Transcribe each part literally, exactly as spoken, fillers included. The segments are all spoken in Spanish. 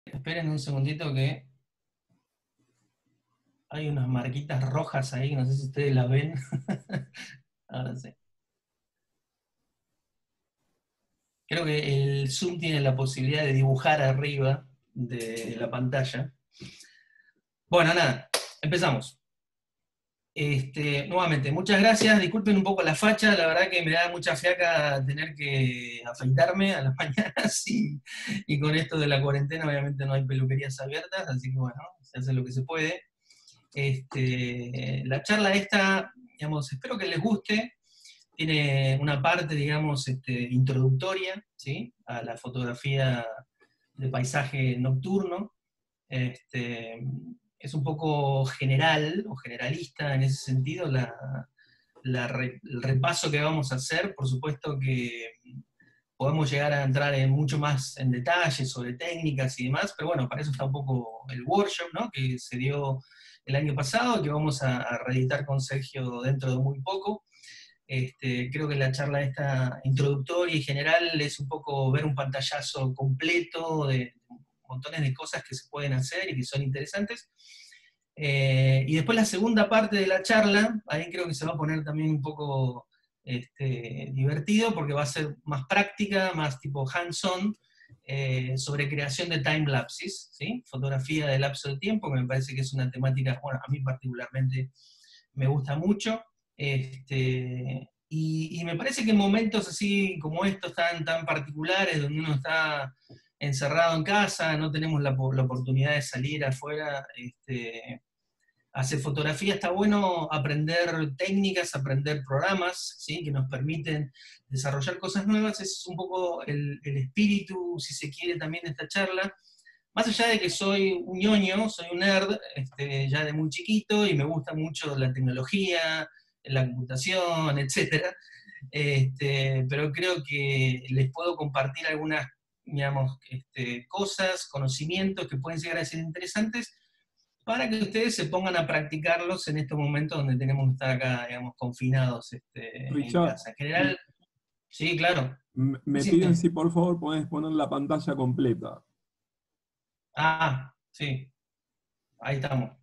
Esperen un segundito que hay unas marquitas rojas ahí, no sé si ustedes las ven. Ahora sí. Creo que el Zoom tiene la posibilidad de dibujar arriba de la pantalla. Bueno, nada, empezamos. Este, nuevamente, muchas gracias. Disculpen un poco la facha, la verdad que me da mucha fiaca tener que afeitarme a las mañanas y, y con esto de la cuarentena obviamente no hay peluquerías abiertas, así que bueno, se hace lo que se puede. Este, la charla esta, digamos, espero que les guste. Tiene una parte, digamos, este, introductoria, ¿sí? A la fotografía de paisaje nocturno. Este, es un poco general o generalista en ese sentido la, la re, el repaso que vamos a hacer. Por supuesto que podemos llegar a entrar en mucho más en detalle sobre técnicas y demás, pero bueno, para eso está un poco el workshop, ¿no? Que se dio el año pasado, que vamos a, a reeditar con Sergio dentro de muy poco. Este, creo que la charla esta introductoria y general es un poco ver un pantallazo completo de montones de cosas que se pueden hacer y que son interesantes. Eh, y después la segunda parte de la charla, ahí creo que se va a poner también un poco este, divertido, porque va a ser más práctica, más tipo hands-on, eh, sobre creación de time-lapses, ¿sí? Fotografía de lapso de tiempo, que me parece que es una temática, bueno, a mí particularmente me gusta mucho. Este, y, y me parece que en momentos así como estos tan, tan particulares, donde uno está encerrado en casa, no tenemos la, la oportunidad de salir afuera, este, hacer fotografía, está bueno aprender técnicas, aprender programas, ¿sí? Que nos permiten desarrollar cosas nuevas. Ese es un poco el, el espíritu, si se quiere, también de esta charla. Más allá de que soy un ñoño, soy un nerd, este, ya de muy chiquito, y me gusta mucho la tecnología, la computación, etcétera. Este, pero creo que les puedo compartir algunas, digamos, este, cosas, conocimientos que pueden llegar a ser interesantes para que ustedes se pongan a practicarlos en estos momentos donde tenemos que estar acá, digamos, confinados este, en Richard, casa. En general, sí, claro. m- me piden Decime. si por favor podés poner la pantalla completa. Ah, sí, ahí estamos.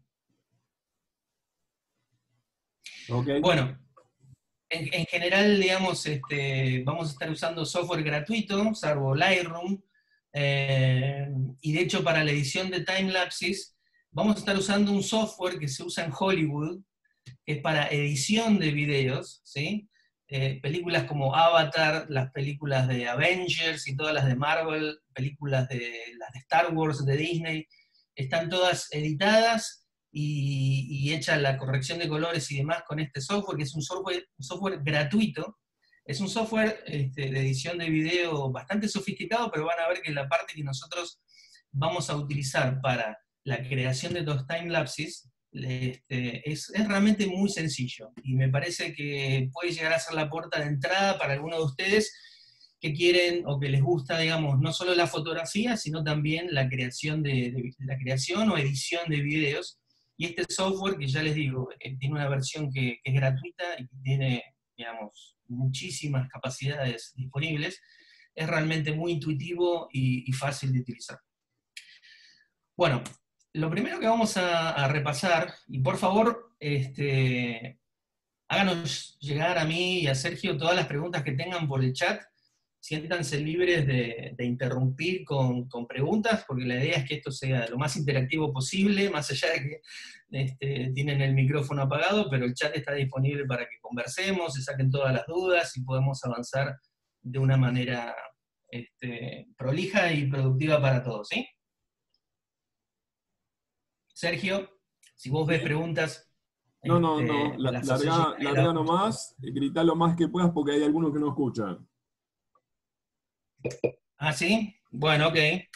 ¿Ok? Bueno, en, en general, digamos, este, vamos a estar usando software gratuito, salvo Lightroom, eh, y de hecho para la edición de timelapses vamos a estar usando un software que se usa en Hollywood, que es para edición de videos, ¿sí? Eh, películas como Avatar, las películas de Avengers y todas las de Marvel, películas de las de Star Wars, de Disney, están todas editadas y, y hecha la corrección de colores y demás con este software, que es un software, un software gratuito. Es un software este, de edición de video bastante sofisticado, pero van a ver que la parte que nosotros vamos a utilizar para la creación de los timelapses este, es, es realmente muy sencillo. Y me parece que puede llegar a ser la puerta de entrada para algunos de ustedes que quieren o que les gusta, digamos, no solo la fotografía, sino también la creación, de, de la creación o edición de videos. Y este software, que ya les digo, eh, tiene una versión que, que es gratuita y que tiene, digamos, muchísimas capacidades disponibles, es realmente muy intuitivo y, y fácil de utilizar. Bueno, lo primero que vamos a, a repasar, y por favor, este, háganos llegar a mí y a Sergio todas las preguntas que tengan por el chat. Siéntanse libres de, de interrumpir con, con, preguntas, porque la idea es que esto sea lo más interactivo posible, más allá de que este, tienen el micrófono apagado, pero el chat está disponible para que conversemos, se saquen todas las dudas y podemos avanzar de una manera este, prolija y productiva para todos, ¿sí? Sergio, si vos ves ¿Sí? preguntas, No, no, no. este, me la- las haces Larga, llegar y larga las... nomás, grita lo más que puedas porque hay algunos que no escuchan. Ah, ¿sí? Bueno, ok.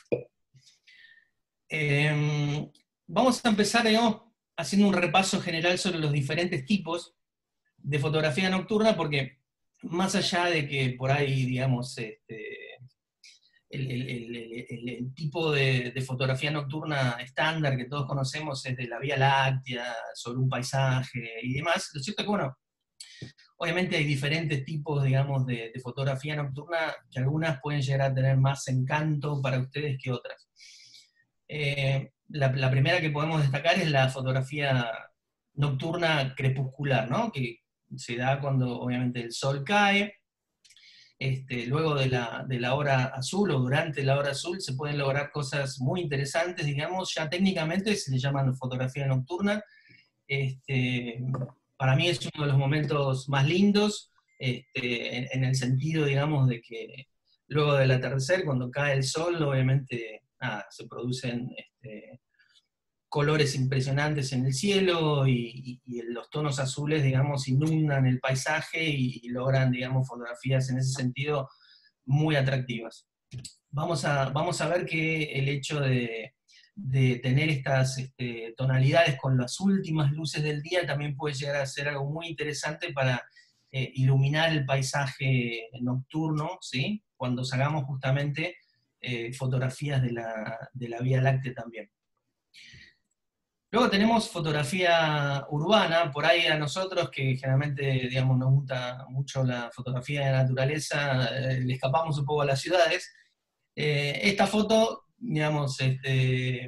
Eh, vamos a empezar, digamos, haciendo un repaso general sobre los diferentes tipos de fotografía nocturna, porque más allá de que por ahí, digamos, este, el, el, el, el, el tipo de, de fotografía nocturna estándar que todos conocemos es de la Vía Láctea, sobre un paisaje y demás, lo cierto es que, bueno, obviamente hay diferentes tipos, digamos, de, de fotografía nocturna, que algunas pueden llegar a tener más encanto para ustedes que otras. Eh, la, la primera que podemos destacar es la fotografía nocturna crepuscular, ¿no? Que se da cuando obviamente el sol cae. Este, luego de la, de la hora azul o durante la hora azul se pueden lograr cosas muy interesantes, digamos, ya técnicamente se le llaman fotografía nocturna. Este, para mí es uno de los momentos más lindos, este, en, en el sentido, digamos, de que luego del atardecer, cuando cae el sol, obviamente nada, se producen este, colores impresionantes en el cielo y, y, y los tonos azules, digamos, inundan el paisaje y, y logran, digamos, fotografías en ese sentido muy atractivas. Vamos a, vamos a ver que el hecho de, de tener estas este, tonalidades con las últimas luces del día también puede llegar a ser algo muy interesante para eh, iluminar el paisaje nocturno, ¿sí? Cuando sacamos justamente eh, fotografías de la, de la Vía Láctea también. Luego tenemos fotografía urbana, por ahí a nosotros que generalmente, digamos, nos gusta mucho la fotografía de naturaleza, eh, le escapamos un poco a las ciudades. Eh, esta foto, digamos, este,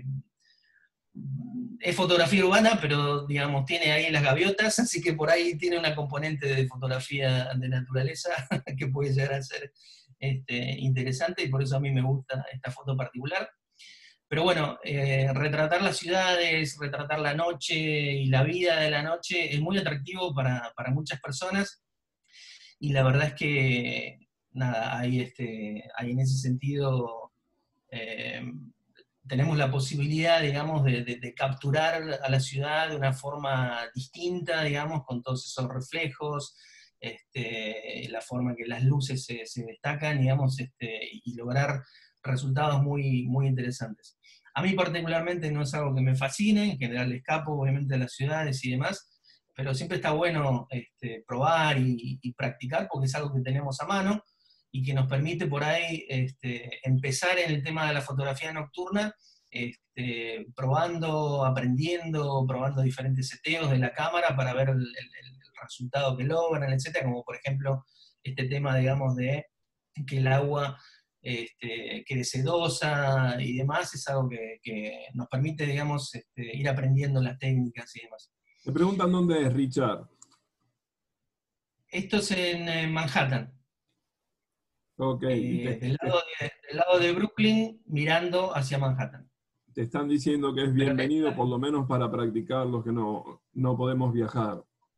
es fotografía urbana, pero, digamos, tiene ahí las gaviotas, así que por ahí tiene una componente de fotografía de naturaleza que puede llegar a ser este, interesante, y por eso a mí me gusta esta foto particular. Pero bueno, eh, retratar las ciudades, retratar la noche y la vida de la noche es muy atractivo para, para muchas personas, y la verdad es que, nada, hay, este, hay en ese sentido, eh, tenemos la posibilidad, digamos, de, de, de capturar a la ciudad de una forma distinta, digamos, con todos esos reflejos, este, la forma en que las luces se, se destacan, digamos, este, y lograr resultados muy, muy interesantes. A mí particularmente no es algo que me fascine, en general escapo obviamente de las ciudades y demás, pero siempre está bueno este, probar y, y practicar porque es algo que tenemos a mano y que nos permite por ahí este, empezar en el tema de la fotografía nocturna, este, probando, aprendiendo, probando diferentes seteos de la cámara para ver el, el, el resultado que logran, etcétera, como por ejemplo este tema, digamos, de que el agua este, quede sedosa y demás, es algo que, que nos permite, digamos, este, ir aprendiendo las técnicas y demás. Me preguntan dónde es Richard. Esto es en eh, Manhattan. Ok, y Eh, te, del, te- lado de, del lado de Brooklyn, mirando hacia Manhattan. te están diciendo que es Pero bienvenido, esta, por lo menos para practicar los que no, no podemos viajar.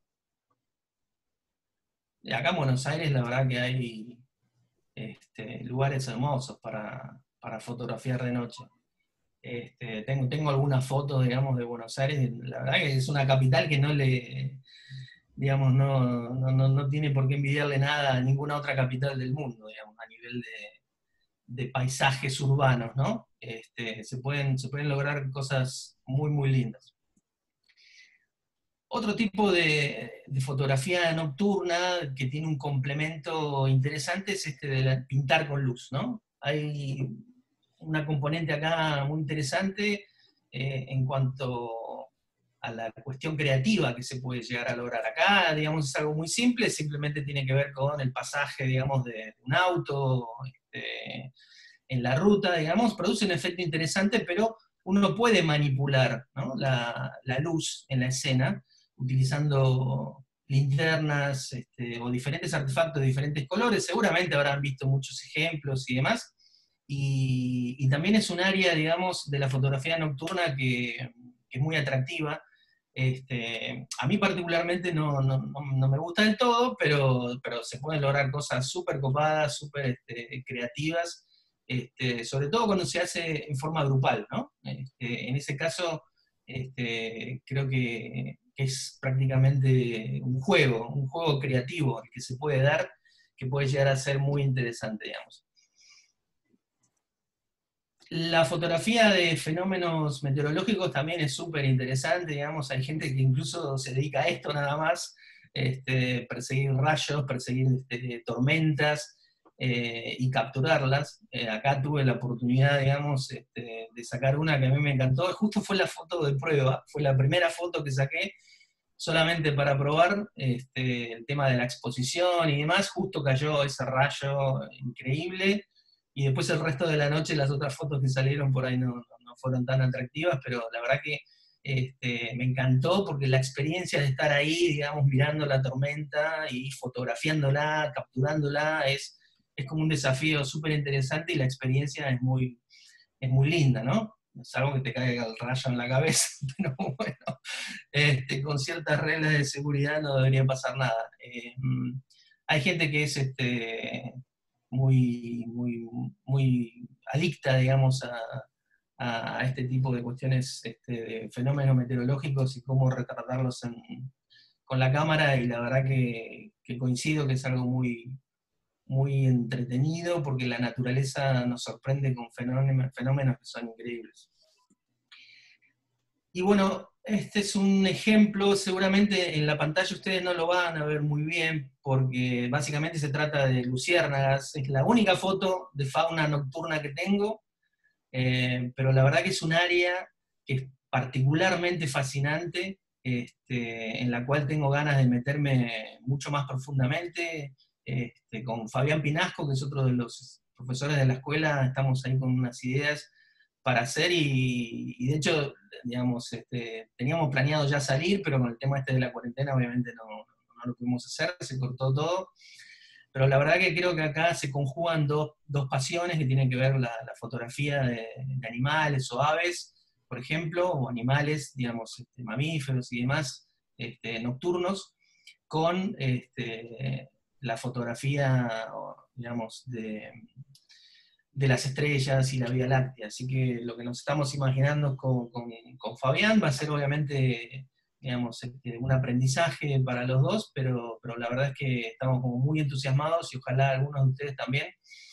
acá en Buenos Aires, la verdad que hay este, lugares hermosos para, para fotografiar de noche. Este, tengo, tengo algunas fotos, digamos, de Buenos Aires. La verdad que es una capital que no le, digamos, no, no, no, no tiene por qué envidiarle nada a ninguna otra capital del mundo, digamos, a nivel de, de paisajes urbanos, ¿no? Este, se, pueden, se pueden lograr cosas muy, muy lindas. Otro tipo de, de fotografía nocturna que tiene un complemento interesante es este de la- pintar con luz, ¿no? Hay una componente acá muy interesante eh, en cuanto a la cuestión creativa que se puede llegar a lograr acá, digamos, es algo muy simple, simplemente tiene que ver con el pasaje, digamos, de un auto este, en la ruta, digamos, produce un efecto interesante, pero uno puede manipular, ¿no? la, la luz en la escena, utilizando linternas este, o diferentes artefactos de diferentes colores, seguramente habrán visto muchos ejemplos y demás, y, y también es un área, digamos, de la fotografía nocturna que, que es muy atractiva. Este, a mí particularmente no, no, no, no me gusta del todo, pero, pero se pueden lograr cosas súper copadas, súper este, creativas, este, sobre todo cuando se hace en forma grupal, ¿no? Este, en ese caso, este, creo que, que es prácticamente un juego, un juego creativo el que se puede dar, que puede llegar a ser muy interesante, digamos. La fotografía de fenómenos meteorológicos también es súper interesante, digamos, hay gente que incluso se dedica a esto nada más, este, perseguir rayos, perseguir este, tormentas eh, y capturarlas. Eh, acá tuve la oportunidad, digamos, este, de sacar una que a mí me encantó, justo fue la foto de prueba, fue la primera foto que saqué solamente para probar este, el tema de la exposición y demás, justo cayó ese rayo increíble. y después el resto de la noche las otras fotos que salieron por ahí no, no, no fueron tan atractivas, pero la verdad que este, me encantó porque la experiencia de estar ahí, digamos, mirando la tormenta y fotografiándola, capturándola, es, es como un desafío súper interesante y la experiencia es muy, es muy linda, ¿no? Es algo que te caiga el rayo en la cabeza, pero bueno, este, con ciertas reglas de seguridad no debería pasar nada. Eh, hay gente que es este, muy, muy, muy adicta, digamos, a, a este tipo de cuestiones, este, de fenómenos meteorológicos y cómo retratarlos en, con la cámara, y la verdad que, que coincido que es algo muy, muy entretenido, porque la naturaleza nos sorprende con fenómenos, fenómenos que son increíbles. Y bueno, este es un ejemplo, seguramente en la pantalla ustedes no lo van a ver muy bien, porque básicamente se trata de luciérnagas, es la única foto de fauna nocturna que tengo, eh, pero la verdad que es un área que es particularmente fascinante, este, en la cual tengo ganas de meterme mucho más profundamente. Este, con Fabián Pinasco, que es otro de los profesores de la escuela, estamos ahí con unas ideas para hacer, y, y de hecho, digamos, este, teníamos planeado ya salir, pero con el tema este de la cuarentena obviamente no, no, no lo pudimos hacer, se cortó todo. Pero la verdad que creo que acá se conjugan dos, dos pasiones que tienen que ver la, la fotografía de, de animales o aves, por ejemplo, o animales, digamos, este, mamíferos y demás, este, nocturnos, con este, la fotografía, digamos, de, de las estrellas y la Vía Láctea. Así que lo que nos estamos imaginando con, con, con Fabián va a ser obviamente, digamos, este, un aprendizaje para los dos, pero, pero la verdad es que estamos como muy entusiasmados, y ojalá algunos de ustedes también,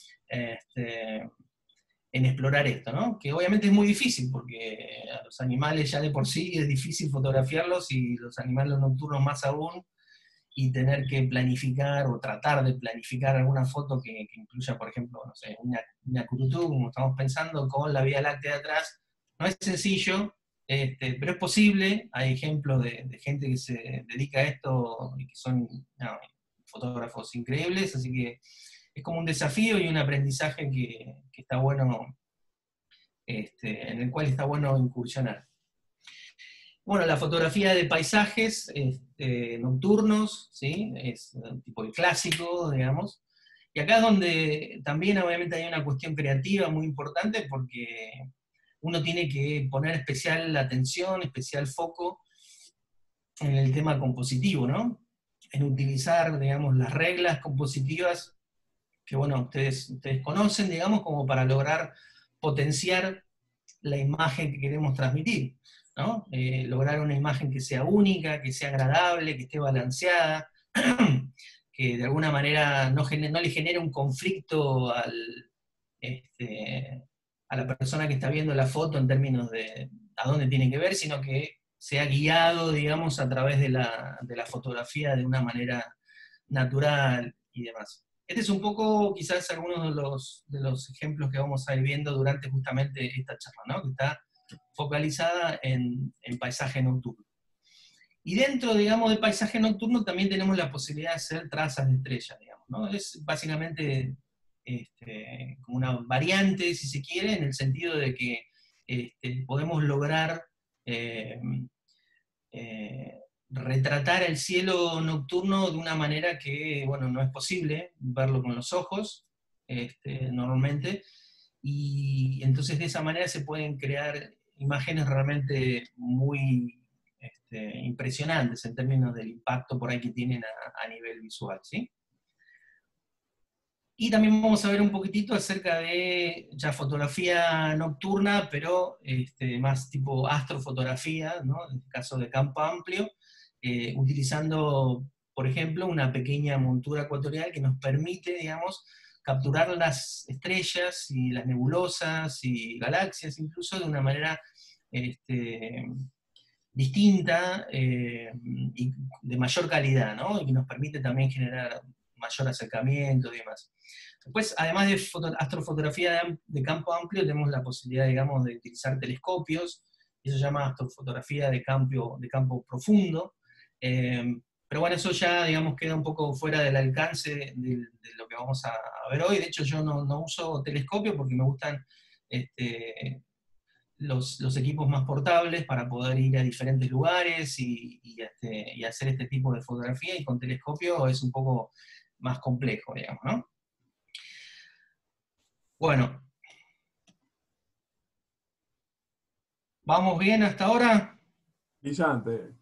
este, en explorar esto, ¿no? Que obviamente es muy difícil, porque a los animales ya de por sí es difícil fotografiarlos, y los animales nocturnos más aún, y tener que planificar o tratar de planificar alguna foto que, que incluya, por ejemplo, no sé, una, una curutú, como estamos pensando, con la Vía Láctea atrás, no es sencillo, este, pero es posible. Hay ejemplos de, de gente que se dedica a esto y que son no, fotógrafos increíbles, así que es como un desafío y un aprendizaje que, que está bueno, este, en el cual está bueno incursionar. Bueno, la fotografía de paisajes este, nocturnos, ¿sí? Es un tipo de clásico, digamos. Y acá es donde también obviamente hay una cuestión creativa muy importante, porque uno tiene que poner especial atención, especial foco en el tema compositivo, ¿no? En utilizar, digamos, las reglas compositivas que, bueno, ustedes, ustedes conocen, digamos, como para lograr potenciar la imagen que queremos transmitir, ¿no? Eh, lograr una imagen que sea única, que sea agradable, que esté balanceada, que de alguna manera no, no le genere un conflicto al, este, a la persona que está viendo la foto en términos de a dónde tiene que ver, sino que sea guiado, digamos, a través de la, de la fotografía de una manera natural y demás. Este es un poco, quizás, algunos de los, de los ejemplos que vamos a ir viendo durante justamente esta charla, ¿no? Que está focalizada en, en paisaje nocturno. Y dentro, digamos, de paisaje nocturno también tenemos la posibilidad de hacer trazas de estrellas, digamos, ¿no? Es básicamente este, como una variante, si se quiere, en el sentido de que este, podemos lograr eh, eh, retratar el cielo nocturno de una manera que, bueno, no es posible verlo con los ojos, este, normalmente, y entonces de esa manera se pueden crear imágenes realmente muy este, impresionantes en términos del impacto por ahí que tienen a, a nivel visual, ¿sí? Y también vamos a ver un poquitito acerca de ya fotografía nocturna, pero este, más tipo astrofotografía, ¿no? En el caso de campo amplio, eh, utilizando, por ejemplo, una pequeña montura ecuatorial que nos permite, digamos, capturar las estrellas y las nebulosas y galaxias incluso de una manera este, distinta eh, y de mayor calidad, ¿no? Y que nos permite también generar mayor acercamiento y demás. Después, además de foto, astrofotografía de, de campo amplio, tenemos la posibilidad, digamos, de utilizar telescopios, y eso se llama astrofotografía de campo, de campo profundo, eh, pero bueno, eso ya, digamos, queda un poco fuera del alcance de, de lo que vamos a, a ver hoy. De hecho, yo no, no uso telescopio porque me gustan este, los, los equipos más portables para poder ir a diferentes lugares y, y, este, y hacer este tipo de fotografía, y con telescopio es un poco más complejo, digamos, ¿no? Bueno. ¿Vamos bien hasta ahora? Brillante.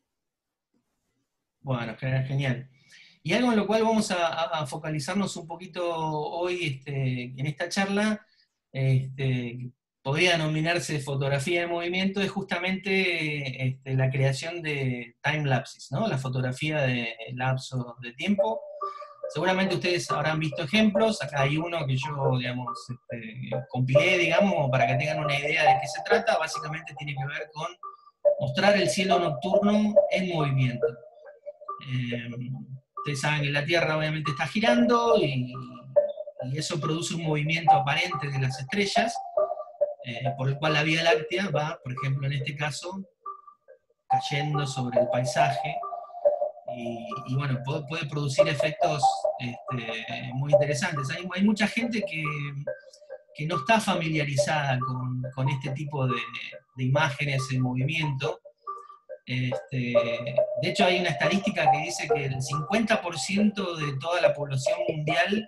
Bueno, genial, genial. Y algo en lo cual vamos a, a- a focalizarnos un poquito hoy este, en esta charla, este, que podría denominarse fotografía de movimiento, es justamente este, la creación de time lapses, ¿no? La fotografía de lapsos de tiempo. Seguramente ustedes habrán visto ejemplos, acá hay uno que yo, digamos, este, compilé, digamos, para que tengan una idea de qué se trata. Básicamente tiene que ver con mostrar el cielo nocturno en movimiento. Eh, ustedes saben que la Tierra obviamente está girando y, y eso produce un movimiento aparente de las estrellas, eh, por el cual la Vía Láctea va, por ejemplo, en este caso, cayendo sobre el paisaje y, y bueno, puede, puede, producir efectos este, muy interesantes. Hay, hay mucha gente que, que, no está familiarizada con, con este tipo de, de imágenes en movimiento. Este, de hecho, hay una estadística que dice que el cincuenta por ciento de toda la población mundial,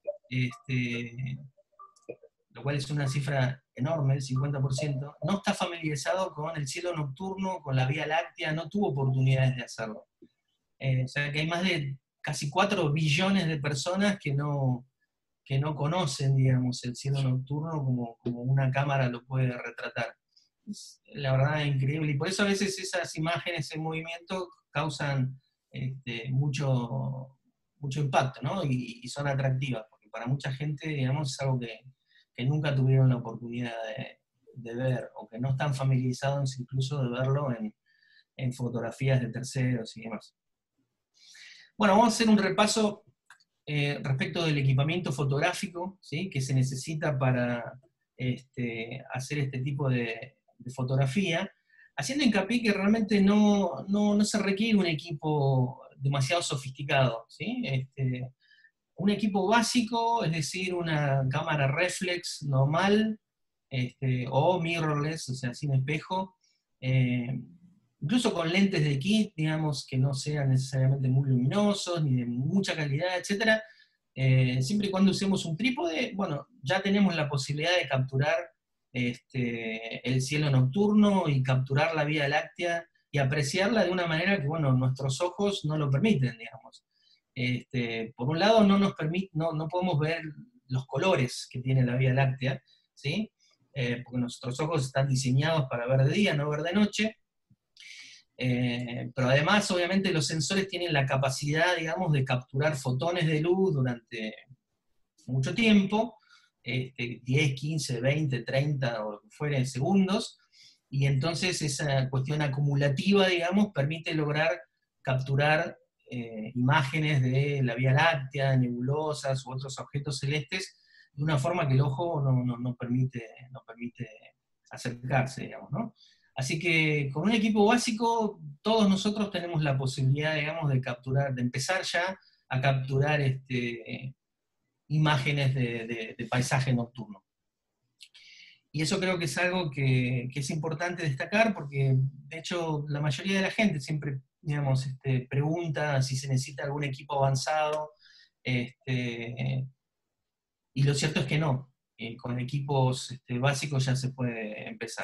este, lo cual es una cifra enorme, el cincuenta por ciento, no está familiarizado con el cielo nocturno, con la Vía Láctea, no tuvo oportunidades de hacerlo. Eh, o sea que hay más de casi cuatro billones de personas que no, que no conocen, digamos, el cielo nocturno como, como una cámara lo puede retratar. Es, la verdad, es increíble. Y por eso a veces esas imágenes en movimiento causan este, mucho, mucho impacto, ¿no? Y, y son atractivas, porque para mucha gente, digamos, es algo que, que nunca tuvieron la oportunidad de, de ver, o que no están familiarizados incluso de verlo en, en fotografías de terceros y demás. Bueno, vamos a hacer un repaso eh, respecto del equipamiento fotográfico, ¿sí?, que se necesita para este, hacer este tipo de, de fotografía, haciendo hincapié que realmente no, no, no se requiere un equipo demasiado sofisticado, ¿sí? Este, un equipo básico, es decir, una cámara reflex normal, este, o mirrorless, o sea, sin espejo, eh, incluso con lentes de kit, digamos, que no sean necesariamente muy luminosos, ni de mucha calidad, etcétera. Eh, siempre y cuando usemos un trípode, bueno, ya tenemos la posibilidad de capturar este, el cielo nocturno y capturar la Vía Láctea y apreciarla de una manera que, bueno, nuestros ojos no lo permiten, digamos. Este, por un lado, no, nos permite, no, no podemos ver los colores que tiene la Vía Láctea, ¿sí? Eh, porque nuestros ojos están diseñados para ver de día, no ver de noche. Eh, pero además, obviamente, los sensores tienen la capacidad, digamos, de capturar fotones de luz durante mucho tiempo, este, diez, quince, veinte, treinta o lo que fuere segundos, y entonces esa cuestión acumulativa, digamos, permite lograr capturar eh, imágenes de la Vía Láctea, nebulosas u otros objetos celestes, de una forma que el ojo no, no, no permite, no permite acercarse, digamos, ¿no? Así que con un equipo básico, todos nosotros tenemos la posibilidad, digamos, de capturar, de empezar ya a capturar este, imágenes de, de, de paisaje nocturno. Y eso creo que es algo que, que, es importante destacar, porque de hecho la mayoría de la gente siempre, digamos, este, pregunta si se necesita algún equipo avanzado, este, y lo cierto es que no. Eh, con equipos este, básicos ya se puede empezar.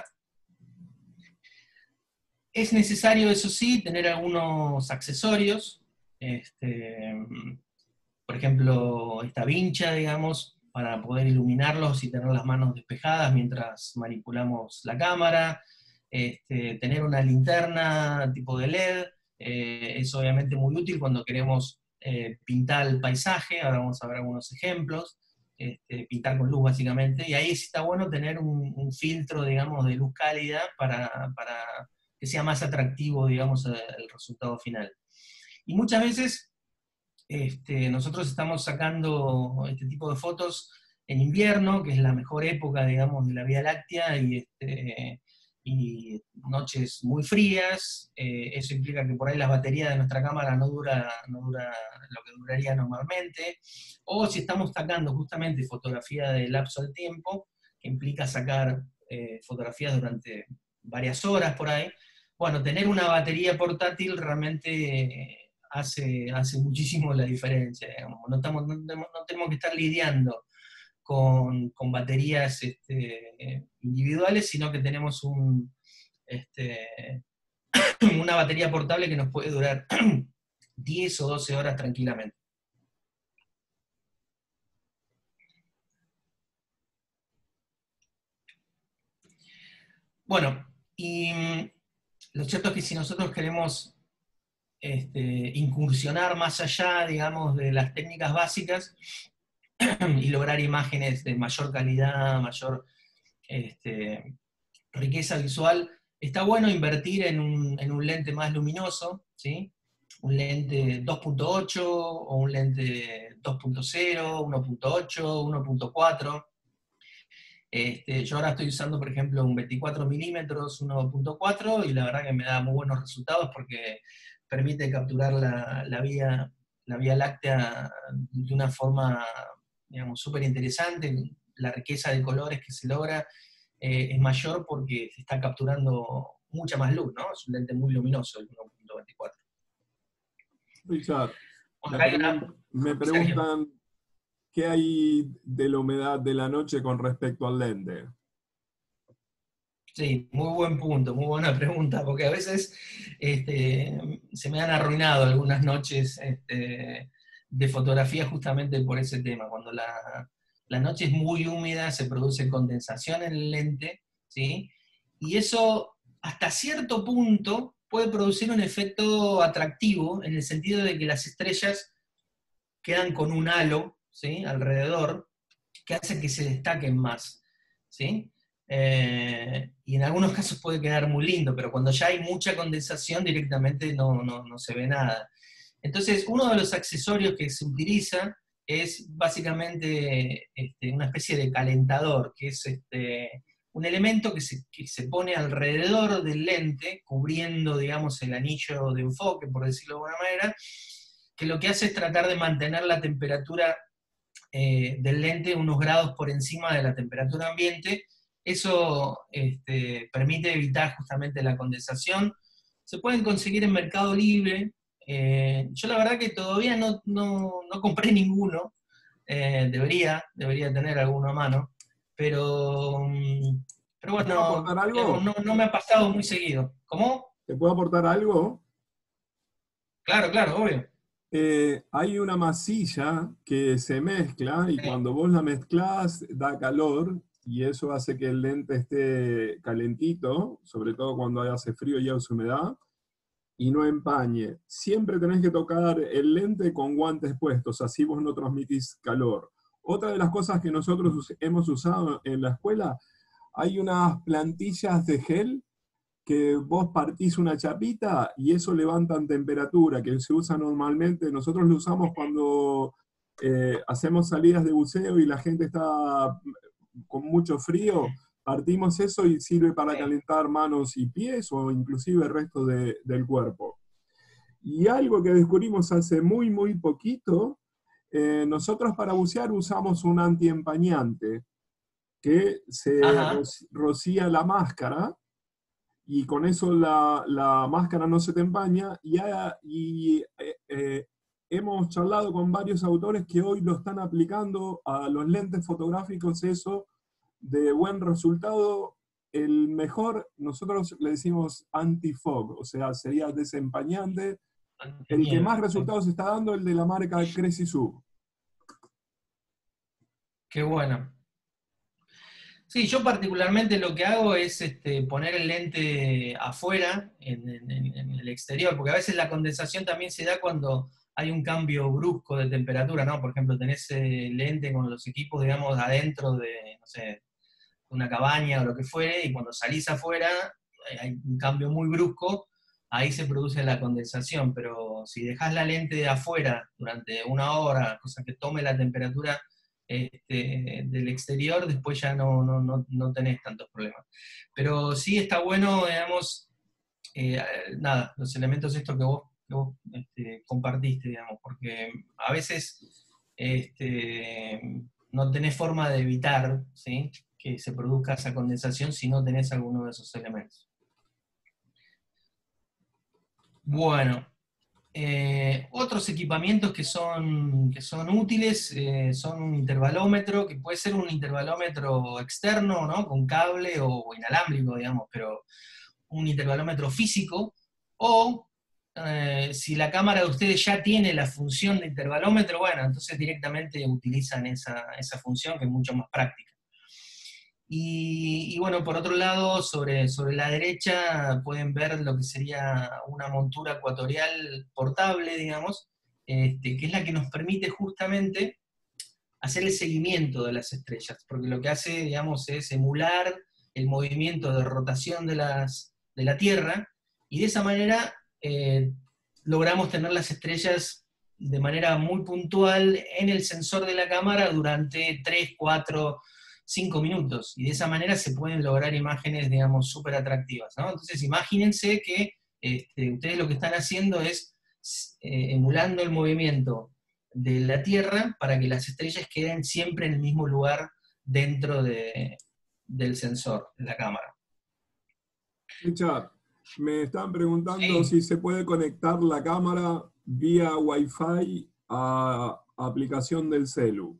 Es necesario, eso sí, tener algunos accesorios, este, por ejemplo, esta vincha, digamos, para poder iluminarlos y tener las manos despejadas mientras manipulamos la cámara, este, tener una linterna tipo de L E D, eh, es obviamente muy útil cuando queremos eh, pintar el paisaje, ahora vamos a ver algunos ejemplos, este, pintar con luz básicamente, y ahí sí está bueno tener un, un filtro, digamos, de luz cálida para, para que sea más atractivo, digamos, el resultado final. Y muchas veces este, nosotros estamos sacando este tipo de fotos en invierno, que es la mejor época, digamos, de la Vía Láctea, y, este, y noches muy frías. Eh, eso implica que por ahí las baterías de nuestra cámara no dura, no dura lo que duraría normalmente. O si estamos sacando justamente fotografía de lapso de tiempo, que implica sacar eh, fotografías durante varias horas por ahí, bueno, tener una batería portátil realmente eh, hace, hace muchísimo la diferencia. Digamos. No, estamos, no, no tenemos que estar lidiando con, con baterías este, individuales, sino que tenemos un, este, una batería portable que nos puede durar diez o doce horas tranquilamente. Bueno, y lo cierto es que si nosotros queremos este, incursionar más allá, digamos, de las técnicas básicas y lograr imágenes de mayor calidad, mayor este, riqueza visual, está bueno invertir en un, en un lente más luminoso, ¿sí? Un lente dos punto ocho o un lente dos punto cero, uno punto ocho, uno punto cuatro. Este, yo ahora estoy usando, por ejemplo, un veinticuatro milímetros uno punto cuatro y la verdad que me da muy buenos resultados porque permite capturar la, la, vía, la vía láctea de una forma, digamos, súper interesante. La riqueza de colores que se logra eh, es mayor porque se está capturando mucha más luz, ¿no? Es un lente muy luminoso el uno punto veinticuatro. Richard, Bueno, me, acá hay pregun- una... me Sergio. preguntan qué hay de la humedad de la noche con respecto al lente. Sí, muy buen punto, muy buena pregunta, porque a veces este, se me han arruinado algunas noches este, de fotografía justamente por ese tema. Cuando la, la noche es muy húmeda, se produce condensación en el lente, ¿sí? Y eso hasta cierto punto puede producir un efecto atractivo, en el sentido de que las estrellas quedan con un halo, ¿sí? Alrededor, que hace que se destaquen más, ¿sí? Eh, y en algunos casos puede quedar muy lindo, pero cuando ya hay mucha condensación directamente no, no, no se ve nada. Entonces, uno de los accesorios que se utiliza es básicamente este, una especie de calentador, que es este, un elemento que se, que se pone alrededor del lente, cubriendo, digamos, el anillo de enfoque, por decirlo de alguna manera, que lo que hace es tratar de mantener la temperatura eh, del lente unos grados por encima de la temperatura ambiente. Eso este, permite evitar justamente la condensación. Se pueden conseguir en Mercado Libre. Eh, yo la verdad que todavía no, no, no compré ninguno. Eh, debería, debería tener alguno a mano. Pero, mm, pero ¿Te puedo bueno, aportar digamos, algo? no, no me ha pasado muy seguido. ¿Cómo? ¿Te puedo aportar algo? Claro, claro, obvio. Eh, hay una masilla que se mezcla y Sí. cuando vos la mezclás da calor y eso hace que el lente esté calentito, sobre todo cuando hace frío y hace humedad, y no empañe. Siempre tenés que tocar el lente con guantes puestos, así vos no transmitís calor. Otra de las cosas que nosotros us- hemos usado en la escuela, hay unas plantillas de gel que vos partís una chapita y eso levantan temperatura, que se usa normalmente. Nosotros lo usamos cuando eh, hacemos salidas de buceo y la gente está con mucho frío. Partimos eso y sirve para Sí. calentar manos y pies o inclusive el resto de- del cuerpo. Y algo que descubrimos hace muy, muy poquito, eh, nosotros para bucear usamos un antiempañante que se Ajá. ro- rocía la máscara y con eso la, la máscara no se te empaña y, ha- y, eh, eh, hemos charlado con varios autores que hoy lo están aplicando a los lentes fotográficos, eso de buen resultado. El mejor, nosotros le decimos anti-fog, o sea, sería desempañante. El que más Nieve, sí. resultados está dando, el de la marca Cresisub. Qué bueno. Sí, yo particularmente lo que hago es este, poner el lente afuera, en, en- en- en el exterior, porque a veces la condensación también se da cuando hay un cambio brusco de temperatura, ¿no? Por ejemplo, tenés el lente con los equipos, digamos, adentro de, no sé, una cabaña o lo que fuere, y cuando salís afuera eh, hay un cambio muy brusco, ahí se produce la condensación, pero si dejás la lente de afuera durante una hora, cosa que tome la temperatura este, del exterior, después ya no, no, no, no tenés tantos problemas. Pero sí está bueno, digamos, eh, nada, los elementos estos que vos, que vos este, compartiste, digamos, porque a veces este, no tenés forma de evitar, ¿sí?, que se produzca esa condensación si no tenés alguno de esos elementos. Bueno, eh, otros equipamientos que son, que son útiles eh, son un intervalómetro, que puede ser un intervalómetro externo, ¿no?, con cable o inalámbrico, digamos, pero un intervalómetro físico, o eh, si la cámara de ustedes ya tiene la función de intervalómetro, bueno, entonces directamente utilizan esa, esa función, que es mucho más práctica. Y, y bueno, por otro lado, sobre, sobre la derecha pueden ver lo que sería una montura ecuatorial portable, digamos, este, que es la que nos permite justamente hacer el seguimiento de las estrellas, porque lo que hace, digamos, es emular el movimiento de rotación de, las, de la Tierra, y de esa manera eh, logramos tener las estrellas de manera muy puntual en el sensor de la cámara durante tres, cuatro, cinco minutos, y de esa manera se pueden lograr imágenes, digamos, súper atractivas, ¿no? Entonces imagínense que este, ustedes lo que están haciendo es eh, emulando el movimiento de la Tierra para que las estrellas queden siempre en el mismo lugar dentro de, del sensor, de la cámara. Richard, me están preguntando Sí. si se puede conectar la cámara vía Wi-Fi a aplicación del celu.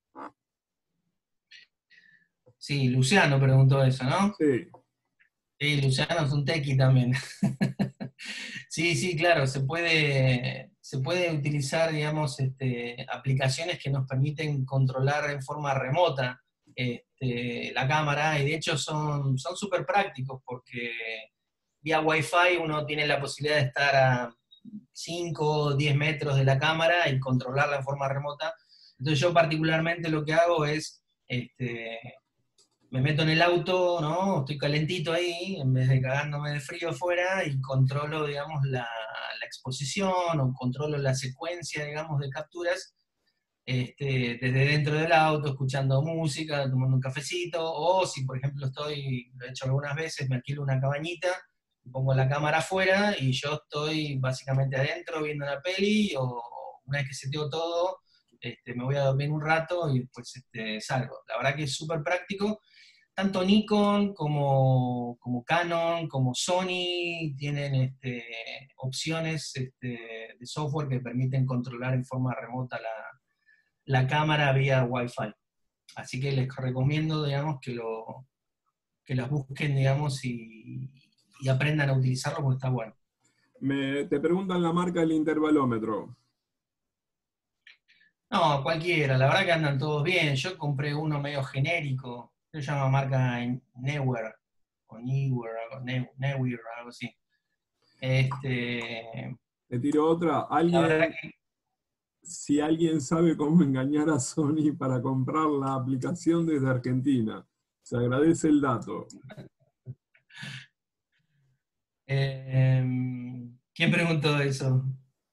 Sí, Luciano preguntó eso, ¿no? Sí. Sí, Luciano es un tequi también. Sí, sí, claro, se puede, se puede utilizar, digamos, este, aplicaciones que nos permiten controlar en forma remota este, la cámara, y de hecho son son súper prácticos, porque vía Wi-Fi uno tiene la posibilidad de estar a cinco o diez metros de la cámara y controlarla en forma remota. Entonces yo particularmente lo que hago es, este, me meto en el auto, ¿no? Estoy calentito ahí, en vez de cagándome de frío afuera, y controlo, digamos, la, la exposición, o controlo la secuencia, digamos, de capturas, este, desde dentro del auto, escuchando música, tomando un cafecito, o si, por ejemplo, estoy, lo he hecho algunas veces, me alquilo una cabañita, pongo la cámara afuera, y yo estoy básicamente adentro viendo una peli, o una vez que seteo todo, este, me voy a dormir un rato y después este, salgo. La verdad que es súper práctico. Tanto Nikon como, como Canon, como Sony tienen este, opciones este, de software que permiten controlar en forma remota la, la cámara vía Wi-Fi. Así que les recomiendo, digamos, que, lo, que las busquen, digamos, y, y aprendan a utilizarlo, porque está bueno. Me, te preguntan la marca del intervalómetro. No, cualquiera, la verdad que andan todos bien. Yo compré uno medio genérico, se llama marca Neewer, o Neewer, algo, Ne- Neewer, algo así. Este, Te tiro otra. la verdad ¿Alguien, que, si alguien sabe cómo engañar a Sony para comprar la aplicación desde Argentina? Se agradece el dato. eh, ¿quién preguntó eso?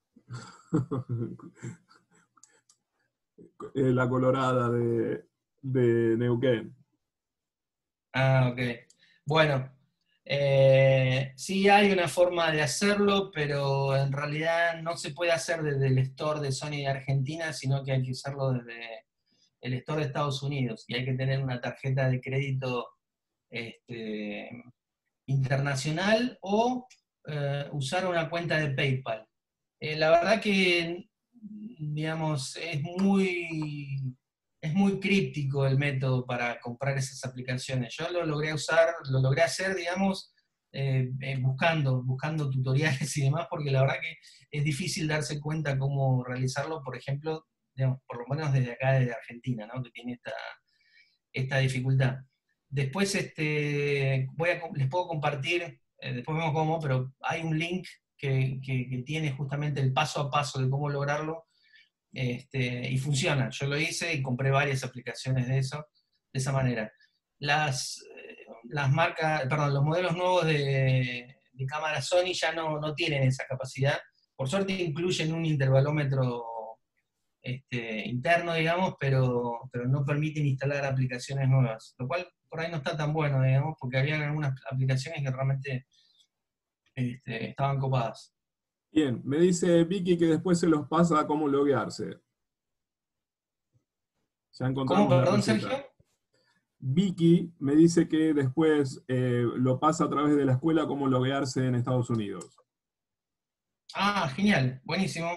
Eh, la Colorada de, de Neuquén. Ah, ok. Bueno, eh, sí hay una forma de hacerlo, pero en realidad no se puede hacer desde el store de Sony de Argentina, sino que hay que hacerlo desde el store de Estados Unidos, y hay que tener una tarjeta de crédito este, internacional, o eh, usar una cuenta de PayPal. Eh, la verdad que, digamos, es muy, es muy críptico el método para comprar esas aplicaciones. Yo lo logré usar, lo logré hacer, digamos, eh, eh, buscando, buscando tutoriales y demás, porque la verdad que es difícil darse cuenta cómo realizarlo, por ejemplo, digamos, por lo menos desde acá, desde Argentina, ¿no?, que tiene esta, esta dificultad. Después este, voy a, les puedo compartir, eh, después vemos cómo, pero hay un link que, que, que tiene justamente el paso a paso de cómo lograrlo, este, y funciona. Yo lo hice y compré varias aplicaciones de eso, de esa manera. Las, eh, las marcas, perdón, los modelos nuevos de, de cámara Sony ya no, no tienen esa capacidad. Por suerte incluyen un intervalómetro este, interno, digamos, pero, pero no permiten instalar aplicaciones nuevas, lo cual por ahí no está tan bueno, digamos, porque habían algunas aplicaciones que realmente este, estaban copadas. Bien, me dice Vicky que después se los pasa a cómo loguearse. Ya ¿Cómo, encontramos la perdón, receta. Sergio? Vicky me dice que después eh, lo pasa a través de la escuela cómo loguearse en Estados Unidos. Ah, genial, buenísimo.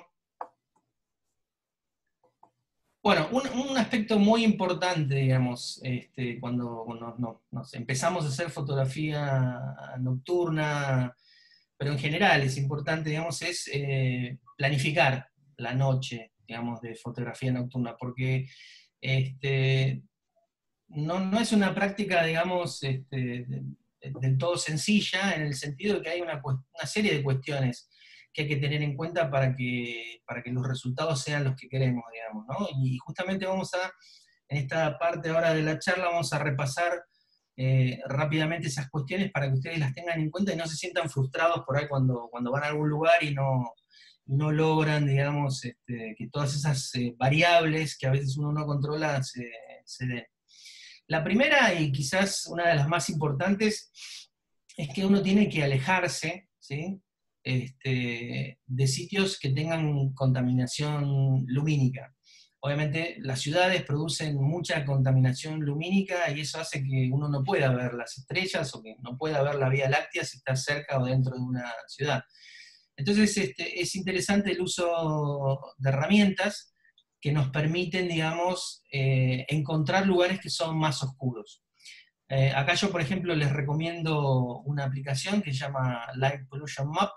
Bueno, un, un aspecto muy importante, digamos, este, cuando nos, nos- nos empezamos a hacer fotografía nocturna, pero en general es importante, digamos, es eh, planificar la noche, digamos, de fotografía nocturna, porque este, no, no es una práctica, digamos, este, de- de- del todo sencilla, en el sentido de que hay una, cues- una serie de cuestiones que hay que tener en cuenta para que, para que los resultados sean los que queremos, digamos, ¿no? Y justamente vamos a, en esta parte ahora de la charla, vamos a repasar eh, rápidamente esas cuestiones para que ustedes las tengan en cuenta y no se sientan frustrados por ahí cuando, cuando van a algún lugar y no, y no logran, digamos, este, que todas esas eh, variables que a veces uno no controla se, se den. La primera, y quizás una de las más importantes, es que uno tiene que alejarse, ¿sí? Este, de sitios que tengan contaminación lumínica. Obviamente las ciudades producen mucha contaminación lumínica y eso hace que uno no pueda ver las estrellas o que no pueda ver la Vía Láctea si está cerca o dentro de una ciudad. Entonces este, es interesante el uso de herramientas que nos permiten, digamos, eh, encontrar lugares que son más oscuros. Eh, acá yo, por ejemplo, les recomiendo una aplicación que se llama Light Pollution Map,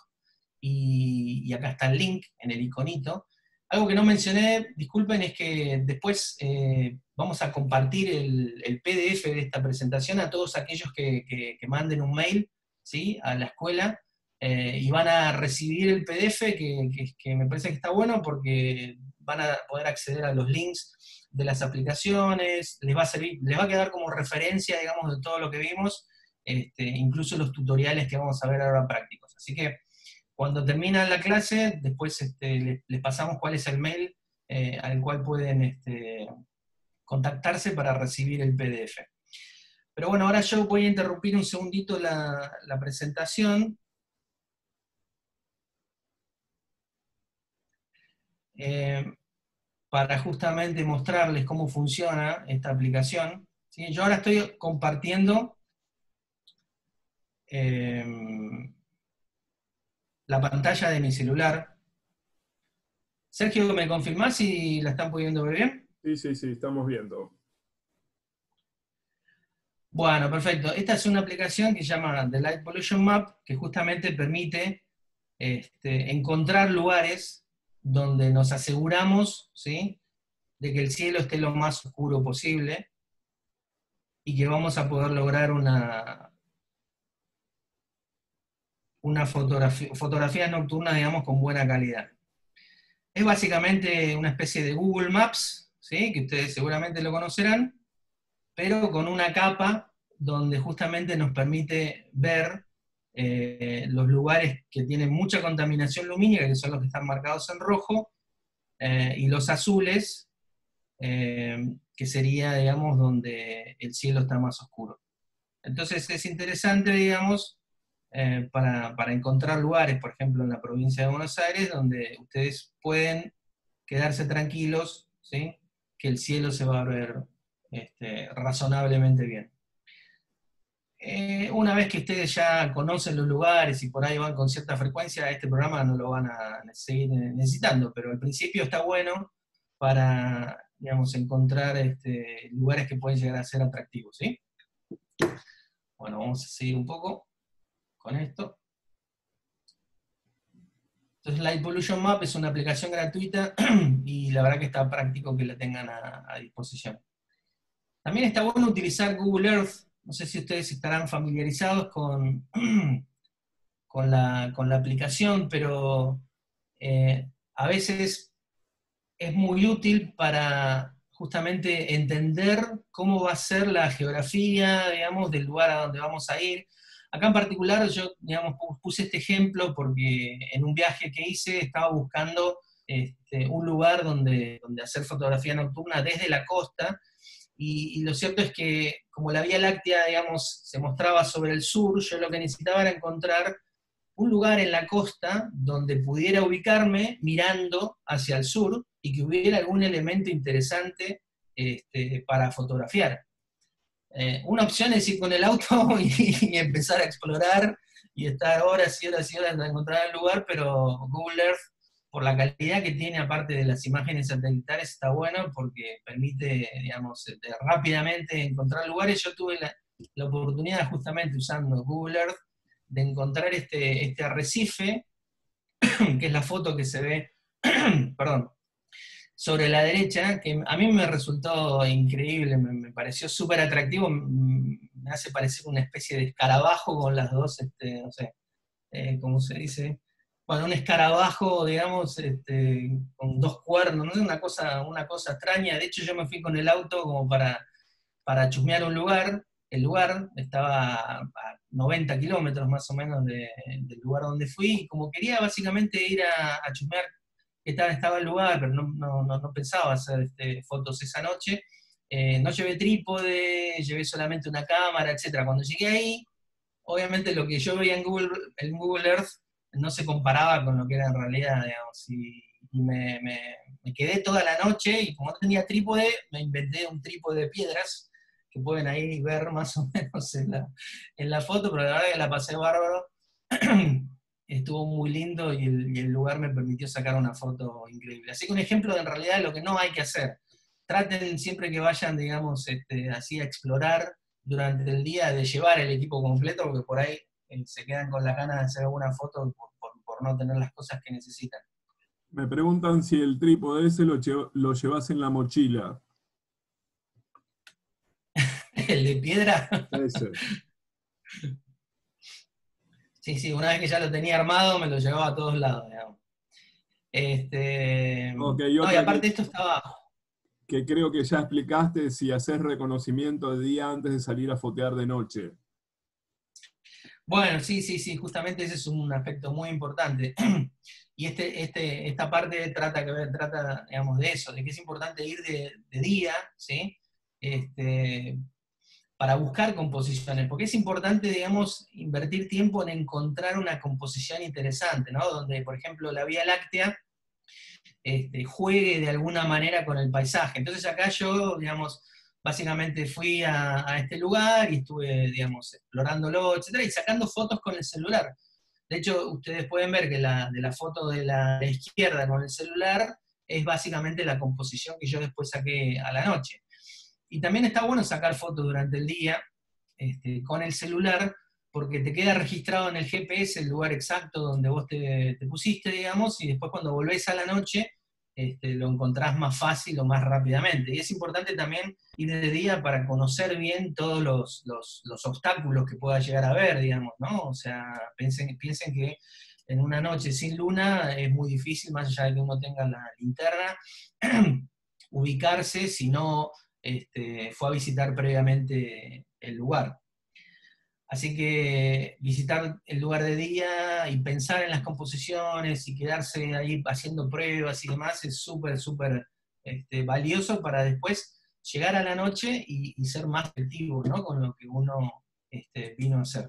y, y acá está el link en el iconito. Algo que no mencioné, disculpen, es que después eh, vamos a compartir el, el P D F de esta presentación a todos aquellos que, que- que manden un mail, ¿sí?, a la escuela, eh, y van a recibir el P D F, que, que- que me parece que está bueno porque van a poder acceder a los links de las aplicaciones, les va a servir, les va a quedar como referencia, digamos, de todo lo que vimos, este, incluso los tutoriales que vamos a ver ahora prácticos. Así que cuando termina la clase, después este, les, les pasamos cuál es el mail eh, al cual pueden este, contactarse para recibir el P D F. Pero bueno, ahora yo voy a interrumpir un segundito la, la presentación. Eh, para justamente mostrarles cómo funciona esta aplicación. ¿Sí? Yo ahora estoy compartiendo eh, la pantalla de mi celular. Sergio, ¿me confirmás si la están pudiendo ver bien? Sí, sí, sí, estamos viendo. Bueno, perfecto. Esta es una aplicación que se llama The Light Pollution Map, que justamente permite este, encontrar lugares donde nos aseguramos, ¿sí?, de que el cielo esté lo más oscuro posible y que vamos a poder lograr una, una fotografía, fotografía nocturna, digamos, con buena calidad. Es básicamente una especie de Google Maps, ¿sí?, que ustedes seguramente lo conocerán, pero con una capa donde justamente nos permite ver eh, los lugares que tienen mucha contaminación lumínica, que son los que están marcados en rojo, eh, y los azules, eh, que sería, digamos, donde el cielo está más oscuro. Entonces es interesante, digamos, eh, para, para encontrar lugares, por ejemplo, en la provincia de Buenos Aires, donde ustedes pueden quedarse tranquilos, ¿sí?, que el cielo se va a ver este, razonablemente bien. Eh, una vez que ustedes ya conocen los lugares y por ahí van con cierta frecuencia, este programa no lo van a seguir necesitando, pero al principio está bueno para, digamos, encontrar este, lugares que pueden llegar a ser atractivos, ¿sí? Bueno, vamos a seguir un poco con esto. Entonces, Light Pollution Map es una aplicación gratuita y la verdad que está práctico que la tengan a, a disposición. También está bueno utilizar Google Earth. No sé si ustedes estarán familiarizados con, con, la, con la aplicación, pero eh, a veces es muy útil para justamente entender cómo va a ser la geografía, digamos, del lugar a donde vamos a ir. Acá en particular yo, digamos, puse este ejemplo porque en un viaje que hice estaba buscando este, un lugar donde, donde hacer fotografía nocturna desde la costa, y, y lo cierto es que como la Vía Láctea, digamos, se mostraba sobre el sur, yo lo que necesitaba era encontrar un lugar en la costa donde pudiera ubicarme mirando hacia el sur y que hubiera algún elemento interesante este, para fotografiar. Eh, una opción es ir con el auto y, y empezar a explorar y estar horas y horas y horas hasta encontrar el lugar, pero Google Earth, por la calidad que tiene, aparte de las imágenes satelitales, está bueno porque permite, digamos, este, rápidamente encontrar lugares. Yo tuve la, la oportunidad, justamente usando Google Earth, de encontrar este, este arrecife, que es la foto que se ve, perdón, sobre la derecha, que a mí me resultó increíble, me, me pareció súper atractivo, me hace parecer una especie de escarabajo con las dos, este, no sé, eh, ¿cómo se dice? Bueno, un escarabajo, digamos, este, con dos cuernos, no sé, una cosa, una cosa extraña. De hecho, yo me fui con el auto como para, para chusmear un lugar. El lugar estaba a noventa kilómetros más o menos de, del lugar donde fui, y como quería básicamente ir a, a chusmear qué tal estaba el lugar, pero no, no, no, no pensaba hacer este, fotos esa noche, eh, no llevé trípode, llevé solamente una cámara, etcétera. Cuando llegué ahí, obviamente lo que yo veía en Google, en Google Earth no se comparaba con lo que era en realidad, digamos, y, y me, me, me quedé toda la noche, y como no tenía trípode, me inventé un trípode de piedras, que pueden ahí ver más o menos en la, en la foto, pero la verdad que la pasé bárbaro, estuvo muy lindo, y el, y el lugar me permitió sacar una foto increíble. Así que un ejemplo de en realidad lo que no hay que hacer. Traten siempre que vayan, digamos, este, así a explorar durante el día, de llevar el equipo completo, porque por ahí eh, se quedan con las ganas de hacer alguna foto por, por, por no tener las cosas que necesitan. Me preguntan si el trípode ese lo, lle- lo llevas en la mochila. El de piedra, Ese. sí, sí, una vez que ya lo tenía armado, me lo llevaba a todos lados, digamos. Este, Ok, y no, y otra que, aparte esto estaba. que creo que ya explicaste, si haces reconocimiento de día antes de salir a fotear de noche. Bueno, sí, sí, sí, justamente ese es un aspecto muy importante. Y este, este, esta parte trata, que ver, trata, digamos, de eso, de que es importante ir de, de día, ¿sí? Este, para buscar composiciones, porque es importante, digamos, invertir tiempo en encontrar una composición interesante, ¿no? Donde, por ejemplo, la Vía Láctea este, juegue de alguna manera con el paisaje. Entonces acá yo, digamos, básicamente fui a, a este lugar y estuve, digamos, explorándolo, etcétera, y sacando fotos con el celular. De hecho, ustedes pueden ver que la, de la foto de la, de la izquierda con el celular es básicamente la composición que yo después saqué a la noche. Y también está bueno sacar fotos durante el día este, con el celular, porque te queda registrado en el G P S el lugar exacto donde vos te, te pusiste, digamos, y después cuando volvés a la noche este, lo encontrás más fácil o más rápidamente. Y es importante también ir de día para conocer bien todos los, los, los obstáculos que pueda llegar a haber, digamos, ¿no? O sea, piensen, piensen que en una noche sin luna es muy difícil, más allá de que uno tenga la linterna, ubicarse si no este, fue a visitar previamente el lugar. Así que visitar el lugar de día y pensar en las composiciones y quedarse ahí haciendo pruebas y demás es súper, súper este, valioso para después llegar a la noche y, y ser más efectivo, ¿no? Con lo que uno este, vino a hacer.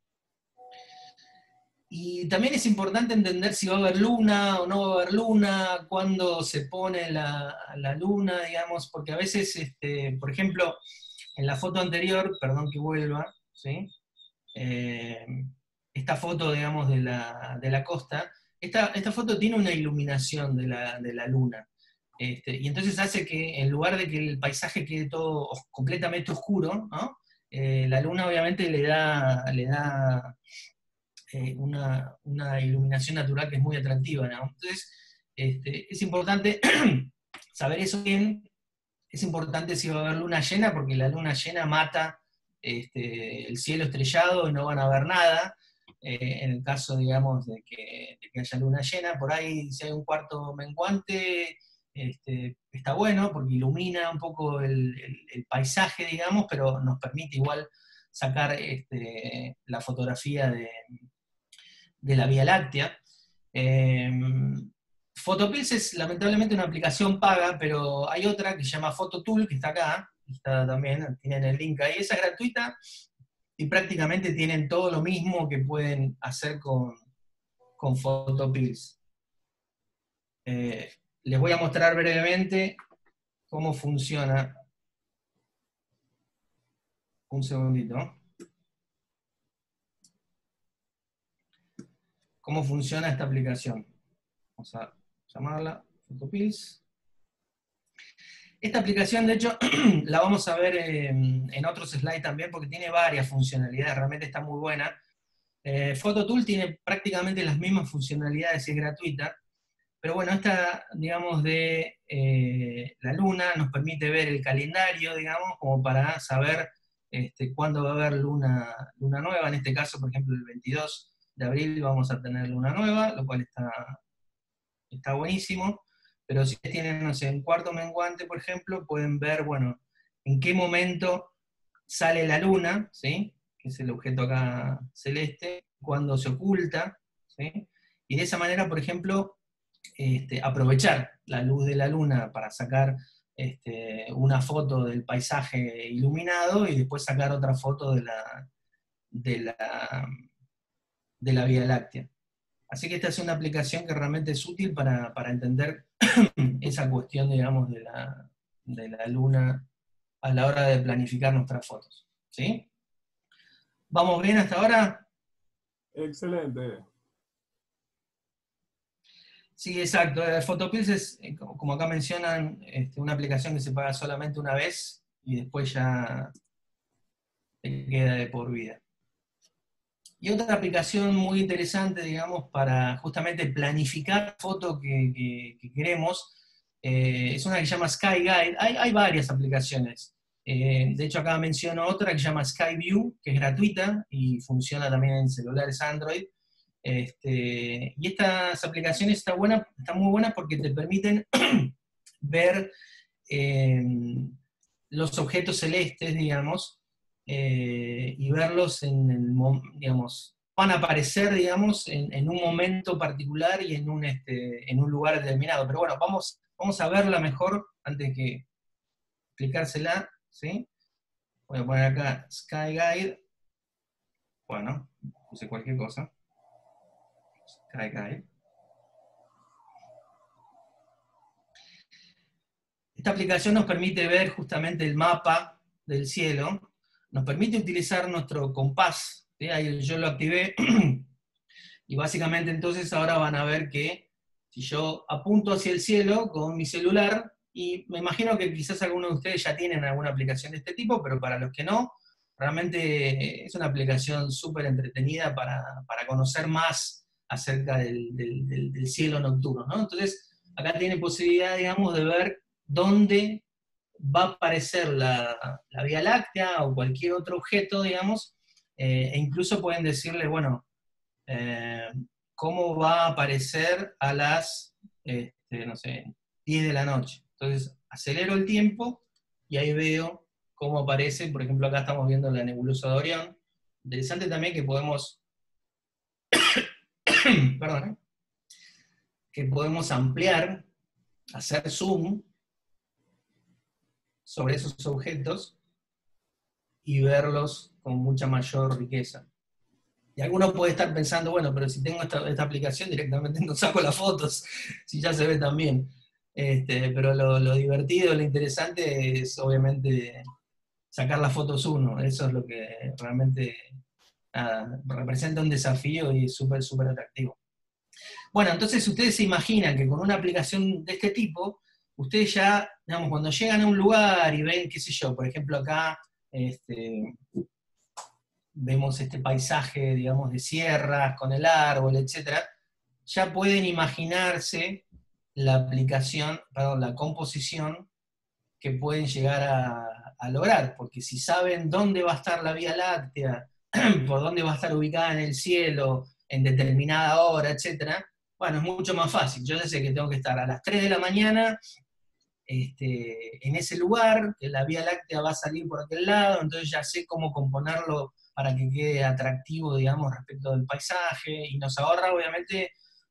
Y también es importante entender si va a haber luna o no va a haber luna, cuándo se pone la, la luna, digamos, porque a veces, este, por ejemplo, en la foto anterior, perdón que vuelva, ¿sí? Eh, esta foto, digamos, de la, de la costa, esta, esta foto tiene una iluminación de la, de la luna. Este, y entonces hace que, en lugar de que el paisaje quede todo completamente oscuro, ¿no? Eh, la luna obviamente le da, le da eh, una, una, iluminación natural que es muy atractiva, ¿no? Entonces, este, es importante saber eso bien. Es importante si va a haber luna llena, porque la luna llena mata este, el cielo estrellado y no van a ver nada. Eh, en el caso, digamos, de que, de que haya luna llena, por ahí si hay un cuarto menguante, este, está bueno, porque ilumina un poco el, el, el paisaje, digamos, pero nos permite igual sacar este, la fotografía de, de la Vía Láctea. Eh, Photopills es lamentablemente una aplicación paga, pero hay otra que se llama PhotoTool, que está acá, está también, tienen el link ahí, esa es gratuita, y prácticamente tienen todo lo mismo que pueden hacer con, con Photopills. Eh, les voy a mostrar brevemente cómo funciona. Un segundito. Cómo funciona esta aplicación. Vamos a llamarla Photopills. Esta aplicación, de hecho, la vamos a ver en, en otros slides también, porque tiene varias funcionalidades, realmente está muy buena. Eh, PhotoTool tiene prácticamente las mismas funcionalidades y es gratuita, pero bueno, esta, digamos, de eh, la luna nos permite ver el calendario, digamos, como para saber este, cuándo va a haber luna, luna nueva. En este caso, por ejemplo, el veintidós de abril vamos a tener luna nueva, lo cual está, está buenísimo. Pero si tienen, no sé, en cuarto menguante, por ejemplo, pueden ver, bueno, en qué momento sale la luna, ¿sí? Que es el objeto acá celeste, cuando se oculta, ¿sí? Y de esa manera, por ejemplo, este, aprovechar la luz de la luna para sacar este, una foto del paisaje iluminado y después sacar otra foto de la, de la, de la Vía Láctea. Así que esta es una aplicación que realmente es útil para, para entender esa cuestión, digamos, de la, de la luna a la hora de planificar nuestras fotos. ¿Sí? ¿Vamos bien hasta ahora? Excelente. Sí, exacto. Photopills es, como acá mencionan, este, una aplicación que se paga solamente una vez y después ya te queda de por vida. Y otra aplicación muy interesante, digamos, para justamente planificar la foto que, que, que queremos, eh, es una que se llama Sky Guide. Hay, hay varias aplicaciones. Eh, de hecho, acá menciono otra que se llama Sky View, que es gratuita y funciona también en celulares Android. Este, y estas aplicaciones están, buena, están muy buenas porque te permiten ver eh, los objetos celestes, digamos, eh, y verlos en el, digamos, van a aparecer, digamos, en, en un momento particular y en un, este, en un lugar determinado. Pero bueno, vamos, vamos a verla mejor antes que explicársela, ¿sí? Voy a poner acá Sky Guide. Bueno, puse cualquier cosa. Sky Guide. Esta aplicación nos permite ver justamente el mapa del cielo, nos permite utilizar nuestro compás, ¿sí? Ahí yo lo activé, y básicamente entonces ahora van a ver que si yo apunto hacia el cielo con mi celular, y me imagino que quizás algunos de ustedes ya tienen alguna aplicación de este tipo, pero para los que no, realmente es una aplicación súper entretenida para, para conocer más acerca del, del, del, del cielo nocturno, ¿no? Entonces, acá tienen posibilidad, digamos, de ver dónde va a aparecer la, la Vía Láctea o cualquier otro objeto, digamos, eh, e incluso pueden decirle, bueno, eh, cómo va a aparecer a las, este, no sé, diez de la noche. Entonces, acelero el tiempo y ahí veo cómo aparece, por ejemplo, acá estamos viendo la nebulosa de Orión. Interesante también que podemos, perdón, ¿eh? que podemos ampliar, hacer zoom sobre esos objetos y verlos con mucha mayor riqueza. Y alguno puede estar pensando, bueno, pero si tengo esta, esta aplicación directamente no saco las fotos, si ya se ve también. Este, pero lo, lo divertido, lo interesante es obviamente sacar las fotos uno, eso es lo que realmente nada, representa un desafío y es súper, súper atractivo. Bueno, entonces ustedes se imaginan que con una aplicación de este tipo, ustedes ya, digamos, cuando llegan a un lugar y ven, qué sé yo, por ejemplo acá, este, vemos este paisaje, digamos, de sierras con el árbol, etcétera, ya pueden imaginarse la aplicación, perdón, la composición que pueden llegar a, a lograr, porque si saben dónde va a estar la Vía Láctea, por dónde va a estar ubicada en el cielo, en determinada hora, etcétera, bueno, es mucho más fácil. Yo ya sé que tengo que estar a las tres de la mañana este, en ese lugar, que la Vía Láctea va a salir por aquel lado, entonces ya sé cómo componerlo para que quede atractivo, digamos, respecto del paisaje, y nos ahorra, obviamente,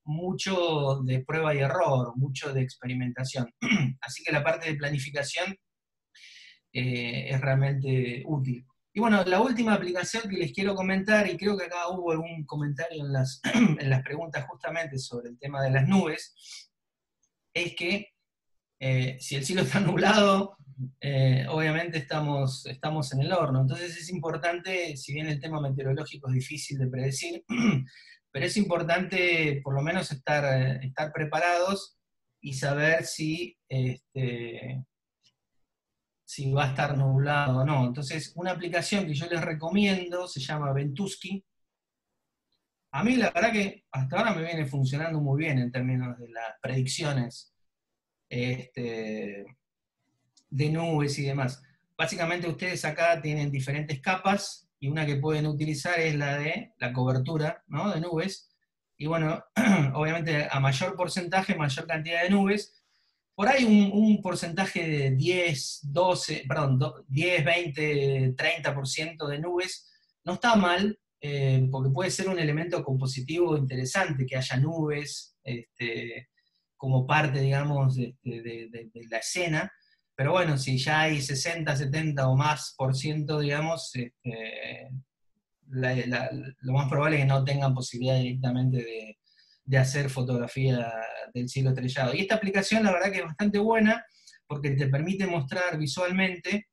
mucho de prueba y error, mucho de experimentación. Así que la parte de planificación eh, es realmente útil. Y bueno, la última aplicación que les quiero comentar, y creo que acá hubo algún comentario en las, en las preguntas justamente sobre el tema de las nubes, es que eh, si el cielo está nublado, eh, obviamente estamos, estamos en el horno. Entonces es importante, si bien el tema meteorológico es difícil de predecir, pero es importante por lo menos estar, estar preparados y saber si, este, si va a estar nublado o no. Entonces, una aplicación que yo les recomiendo se llama Ventusky. A mí la verdad que hasta ahora me viene funcionando muy bien en términos de las predicciones este, de nubes y demás. Básicamente ustedes acá tienen diferentes capas y una que pueden utilizar es la de la cobertura, ¿no?, de nubes. Y bueno, obviamente a mayor porcentaje, mayor cantidad de nubes. Por ahí un, un porcentaje de diez, doce, perdón, diez, veinte, treinta por ciento de nubes no está mal, eh, porque puede ser un elemento compositivo interesante que haya nubes este, como parte, digamos, de, de, de, de la escena. Pero bueno, si ya hay sesenta, setenta o más por ciento, digamos, este, la, la, lo más probable es que no tengan posibilidad directamente de, de hacer fotografía del cielo estrellado. Y esta aplicación la verdad que es bastante buena porque te permite mostrar visualmente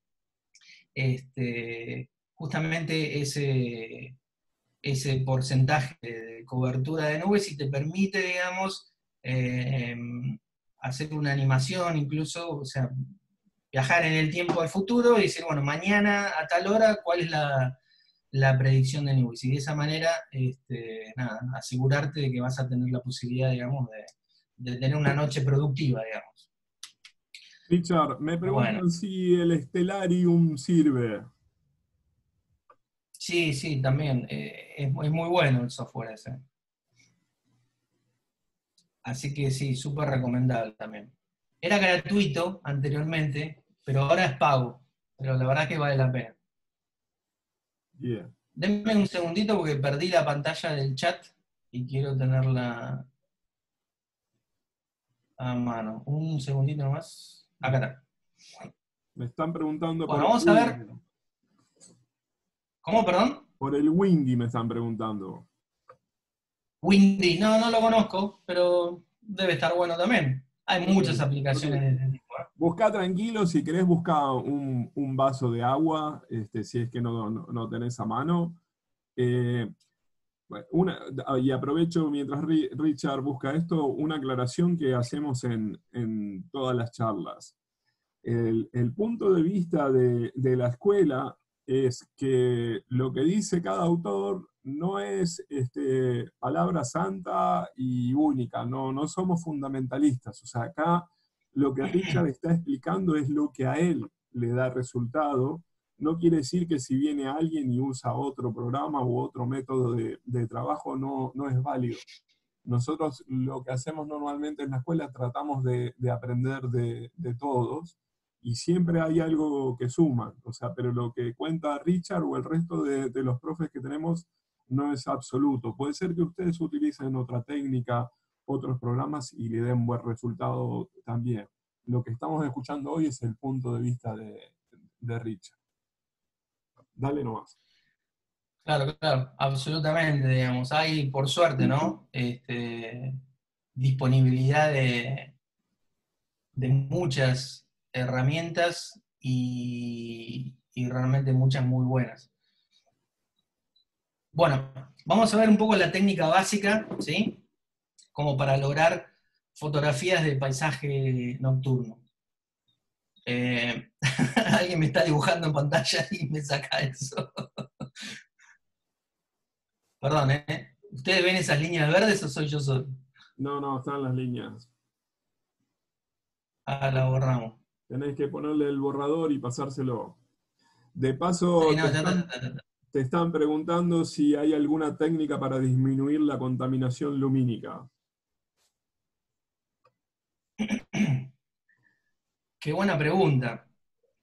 este, justamente ese, ese porcentaje de cobertura de nubes y te permite, digamos, eh, hacer una animación incluso, o sea, viajar en el tiempo al futuro y decir, bueno, mañana a tal hora, ¿cuál es la, la predicción de nubes? Y de esa manera, este, nada, asegurarte de que vas a tener la posibilidad, digamos, de, de tener una noche productiva, digamos. Richard, me Bueno, preguntan si el Stellarium sirve. sí, sí, también. Eh, es, es muy bueno el software ese. Así que sí, súper recomendable también. Era gratuito anteriormente, pero ahora es pago. Pero la verdad que vale la pena. Bien. Denme un segundito porque perdí la pantalla del chat y quiero tenerla a mano. Un segundito nomás. Acá está. Me están preguntando por Bueno, el vamos a ver. Windy. ¿Cómo, perdón? Por el Windy me están preguntando. Windy. No, no lo conozco, pero debe estar bueno también. Hay muchas aplicaciones de este tipo. ¿eh? Busca tranquilo, si querés busca un, un vaso de agua, este, si es que no, no, no tenés a mano. Eh, bueno, una, y aprovecho mientras Richard busca esto, una aclaración que hacemos en, en todas las charlas. El, el punto de vista de, de la escuela es que lo que dice cada autor no es este, palabra santa y única, no, no somos fundamentalistas. O sea, acá lo que Richard está explicando es lo que a él le da resultado. No quiere decir que si viene alguien y usa otro programa u otro método de, de trabajo no, no es válido. Nosotros lo que hacemos normalmente en la escuela tratamos de, de aprender de, de todos y siempre hay algo que suma, o sea, pero lo que cuenta Richard o el resto de, de los profes que tenemos no es absoluto. Puede ser que ustedes utilicen otra técnica, otros programas y le den buen resultado también. Lo que estamos escuchando hoy es el punto de vista de, de Richard. Dale nomás. Claro, claro, absolutamente, digamos. Hay, por suerte, ¿no? Este, disponibilidad de, de muchas herramientas y, y realmente muchas muy buenas. Bueno, vamos a ver un poco la técnica básica, ¿sí? Como para lograr fotografías de paisaje nocturno. Eh, alguien me está dibujando en pantalla y me saca eso. Perdón, ¿eh? ¿Ustedes ven esas líneas verdes o soy yo solo? No, no, están las líneas. Ah, la borramos. Tenés que ponerle el borrador y pasárselo. De paso, Sí, te no, ya está, están, ya está, ya está. te están preguntando si hay alguna técnica para disminuir la contaminación lumínica. Qué buena pregunta.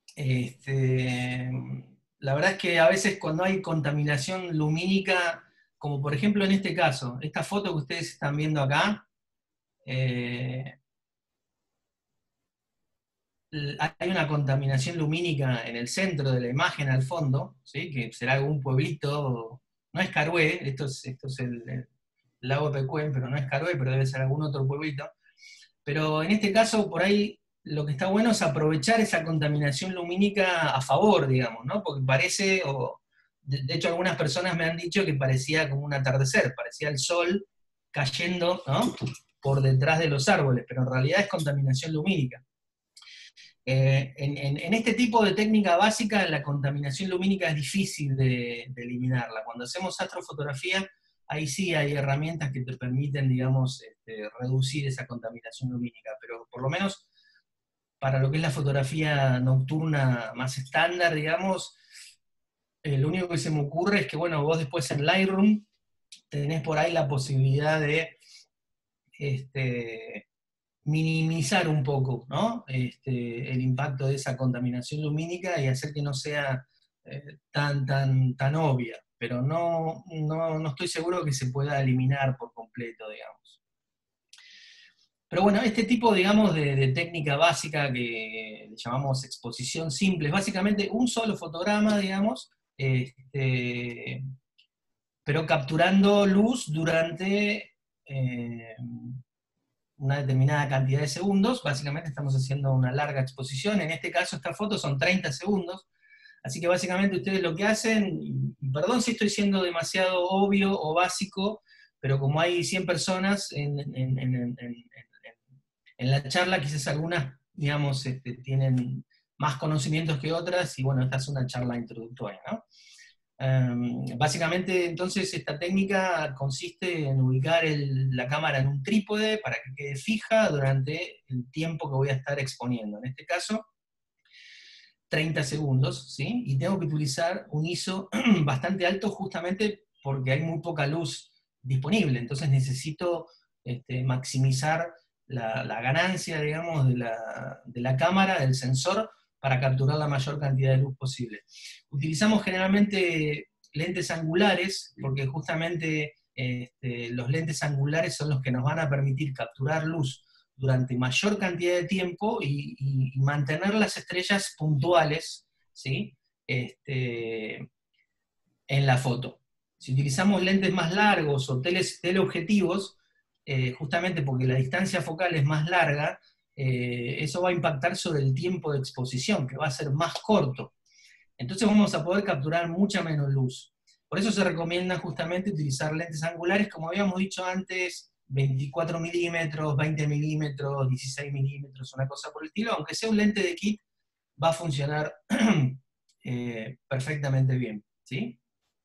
Este, la verdad es que a veces cuando hay contaminación lumínica como por ejemplo en este caso, esta foto que ustedes están viendo acá, eh, hay una contaminación lumínica en el centro de la imagen al fondo, ¿sí? Que será algún pueblito, no es Carué, esto es, esto es el, el lago de Pecuén, pero no es Carué, pero debe ser algún otro pueblito. Pero en este caso, por ahí, lo que está bueno es aprovechar esa contaminación lumínica a favor, digamos, ¿no? Porque parece, o, de, de hecho algunas personas me han dicho que parecía como un atardecer, parecía el sol cayendo, ¿no? Por detrás de los árboles, pero en realidad es contaminación lumínica. Eh, en, en, en este tipo de técnica básica, la contaminación lumínica es difícil de, de eliminarla. Cuando hacemos astrofotografía, ahí sí hay herramientas que te permiten, digamos, este, reducir esa contaminación lumínica, pero por lo menos para lo que es la fotografía nocturna más estándar, digamos, eh, lo único que se me ocurre es que, bueno, vos después en Lightroom tenés por ahí la posibilidad de este, minimizar un poco, ¿no? Este, el impacto de esa contaminación lumínica y hacer que no sea eh, tan, tan, tan obvia, pero no, no, no estoy seguro que se pueda eliminar por completo, digamos. Pero bueno, este tipo, digamos, de, de técnica básica que le llamamos exposición simple, es básicamente un solo fotograma, digamos, este, pero capturando luz durante eh, una determinada cantidad de segundos. Básicamente estamos haciendo una larga exposición. En este caso, esta foto son treinta segundos. Así que básicamente ustedes lo que hacen, y perdón si estoy siendo demasiado obvio o básico, pero como hay cien personas en, en, en, en, en la charla, quizás algunas, digamos, este, tienen más conocimientos que otras, y bueno, esta es una charla introductoria, ¿no? Um, básicamente, entonces, esta técnica consiste en ubicar el, la cámara en un trípode para que quede fija durante el tiempo que voy a estar exponiendo. En este caso, treinta segundos, ¿sí? Y tengo que utilizar un I S O bastante alto justamente porque hay muy poca luz disponible, entonces necesito este, maximizar la, la ganancia, digamos, de la, de la cámara, del sensor, para capturar la mayor cantidad de luz posible. Utilizamos generalmente lentes angulares, porque justamente este, los lentes angulares son los que nos van a permitir capturar luz durante mayor cantidad de tiempo y, y, y mantener las estrellas puntuales, ¿sí? Este, en la foto. Si utilizamos lentes más largos o teles, teleobjetivos, eh, justamente porque la distancia focal es más larga, eh, eso va a impactar sobre el tiempo de exposición, que va a ser más corto. Entonces vamos a poder capturar mucha menos luz. Por eso se recomienda justamente utilizar lentes angulares, como habíamos dicho antes, veinticuatro milímetros, veinte milímetros, dieciséis milímetros, una cosa por el estilo. Aunque sea un lente de kit, va a funcionar eh, perfectamente bien, ¿sí?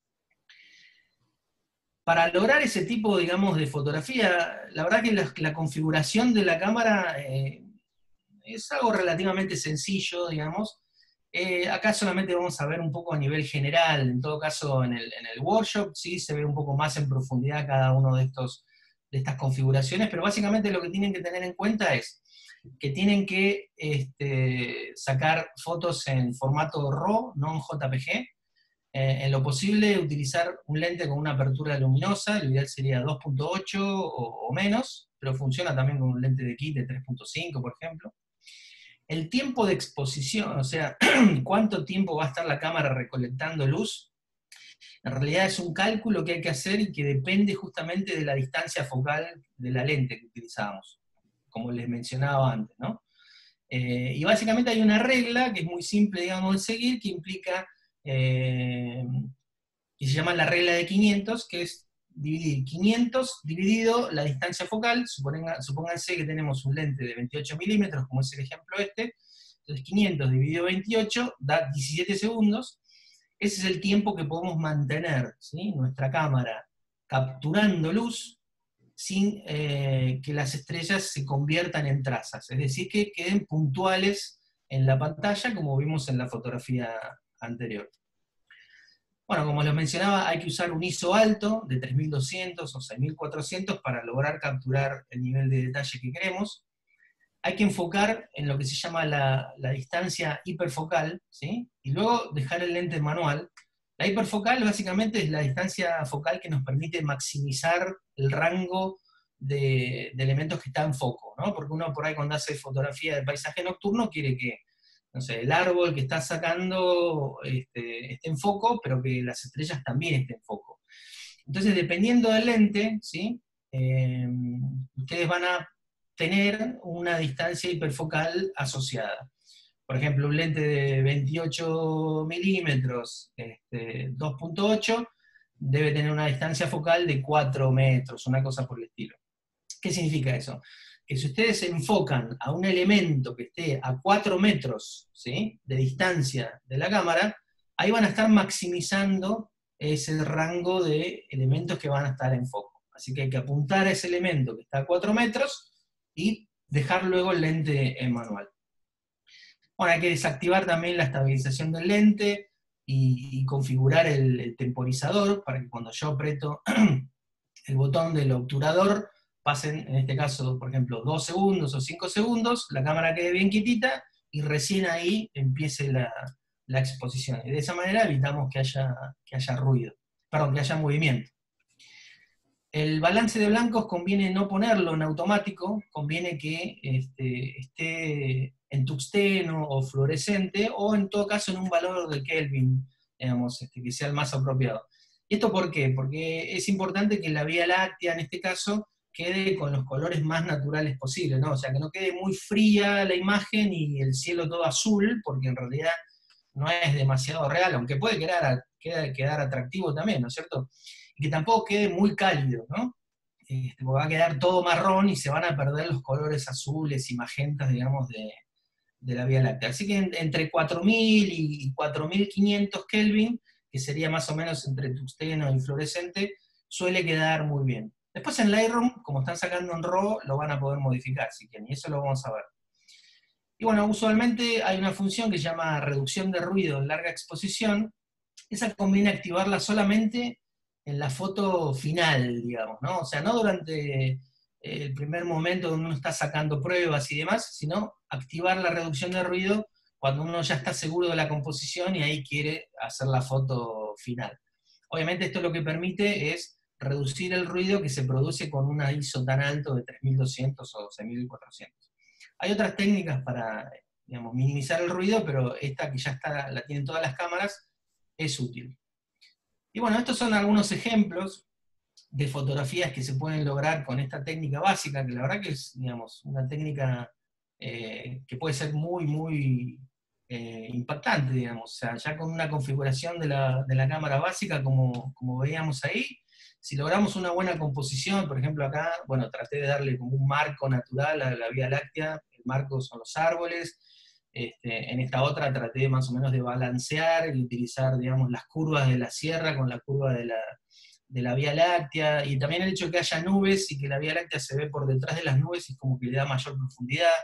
Para lograr ese tipo, digamos, de fotografía, la verdad que la, la configuración de la cámara eh, es algo relativamente sencillo, digamos. Eh, acá solamente vamos a ver un poco a nivel general, en todo caso en el, en el workshop sí se ve un poco más en profundidad cada uno de, estos, de estas configuraciones, pero básicamente lo que tienen que tener en cuenta es que tienen que este, sacar fotos en formato RAW, no en J P G. Eh, en lo posible utilizar un lente con una apertura luminosa, lo ideal sería dos punto ocho o, o menos, pero funciona también con un lente de kit de tres punto cinco, por ejemplo. El tiempo de exposición, o sea, cuánto tiempo va a estar la cámara recolectando luz, en realidad es un cálculo que hay que hacer y que depende justamente de la distancia focal de la lente que utilizamos, como les mencionaba antes, ¿no? Eh, y básicamente hay una regla que es muy simple, digamos, de seguir, que implica, eh, que se llama la regla de quinientos, que es dividir quinientos dividido la distancia focal. Supongan, supónganse que tenemos un lente de veintiocho milímetros, como es el ejemplo este, entonces quinientos dividido veintiocho da diecisiete segundos. Ese es el tiempo que podemos mantener, ¿sí?, nuestra cámara capturando luz sin eh, que las estrellas se conviertan en trazas, es decir, que queden puntuales en la pantalla, como vimos en la fotografía anterior. Bueno, como les mencionaba, hay que usar un I S O alto, de tres mil doscientos o seis mil cuatrocientos, para lograr capturar el nivel de detalle que queremos. Hay que enfocar en lo que se llama la, la distancia hiperfocal, ¿sí?, y luego dejar el lente manual. La hiperfocal básicamente es la distancia focal que nos permite maximizar el rango de, de elementos que está en foco, ¿no? Porque uno por ahí cuando hace fotografía de paisaje nocturno quiere que, no sé, el árbol que está sacando este, esté en foco, pero que las estrellas también estén en foco. Entonces, dependiendo del lente, ¿sí? Eh, ustedes van a tener una distancia hiperfocal asociada. Por ejemplo, un lente de veintiocho milímetros, este, dos punto ocho, debe tener una distancia focal de cuatro metros, una cosa por el estilo. ¿Qué significa eso? Que si ustedes se enfocan a un elemento que esté a cuatro metros, ¿sí?, de distancia de la cámara, ahí van a estar maximizando ese rango de elementos que van a estar en foco. Así que hay que apuntar a ese elemento que está a cuatro metros y dejar luego el lente en manual. Bueno, hay que desactivar también la estabilización del lente y, y configurar el, el temporizador para que cuando yo aprieto el botón del obturador pasen, en este caso, por ejemplo, dos segundos o cinco segundos, la cámara quede bien quietita y recién ahí empiece la, la exposición. Y de esa manera evitamos que haya, que haya ruido, perdón, que haya movimiento. El balance de blancos conviene no ponerlo en automático, conviene que este, esté en tuxteno o fluorescente, o en todo caso en un valor de Kelvin, digamos, este, que sea el más apropiado. ¿Y esto por qué? Porque es importante que la Vía Láctea, en este caso, quede con los colores más naturales posibles, ¿no? O sea, que no quede muy fría la imagen y el cielo todo azul, porque en realidad no es demasiado real, aunque puede quedar, quedar, quedar atractivo también, ¿no es cierto? Y que tampoco quede muy cálido, ¿no? Este, porque va a quedar todo marrón y se van a perder los colores azules y magentas, digamos, de, de la Vía Láctea. Así que en, entre cuatro mil y cuatro mil quinientos Kelvin, que sería más o menos entre tungsteno y fluorescente, suele quedar muy bien. Después en Lightroom, como están sacando en RAW, lo van a poder modificar si quieren, y eso lo vamos a ver. Y bueno, usualmente hay una función que se llama reducción de ruido en larga exposición. Esa conviene activarla solamente en la foto final, digamos, ¿no? O sea, no durante el primer momento donde uno está sacando pruebas y demás, sino activar la reducción de ruido cuando uno ya está seguro de la composición y ahí quiere hacer la foto final. Obviamente esto lo que permite es reducir el ruido que se produce con una I S O tan alto de tres mil doscientos o seis mil cuatrocientos. Hay otras técnicas para, digamos, minimizar el ruido, pero esta que ya está, la tienen todas las cámaras, es útil. Y bueno, estos son algunos ejemplos de fotografías que se pueden lograr con esta técnica básica, que la verdad que es, digamos, una técnica eh, que puede ser muy, muy eh, impactante, digamos. O sea, ya con una configuración de la, de la cámara básica, como, como veíamos ahí, si logramos una buena composición, por ejemplo acá, bueno, traté de darle como un marco natural a la Vía Láctea, el marco son los árboles. Este, en esta otra traté más o menos de balancear y utilizar, digamos, las curvas de la sierra con la curva de la, de la Vía Láctea, y también el hecho de que haya nubes y que la Vía Láctea se ve por detrás de las nubes y como que le da mayor profundidad.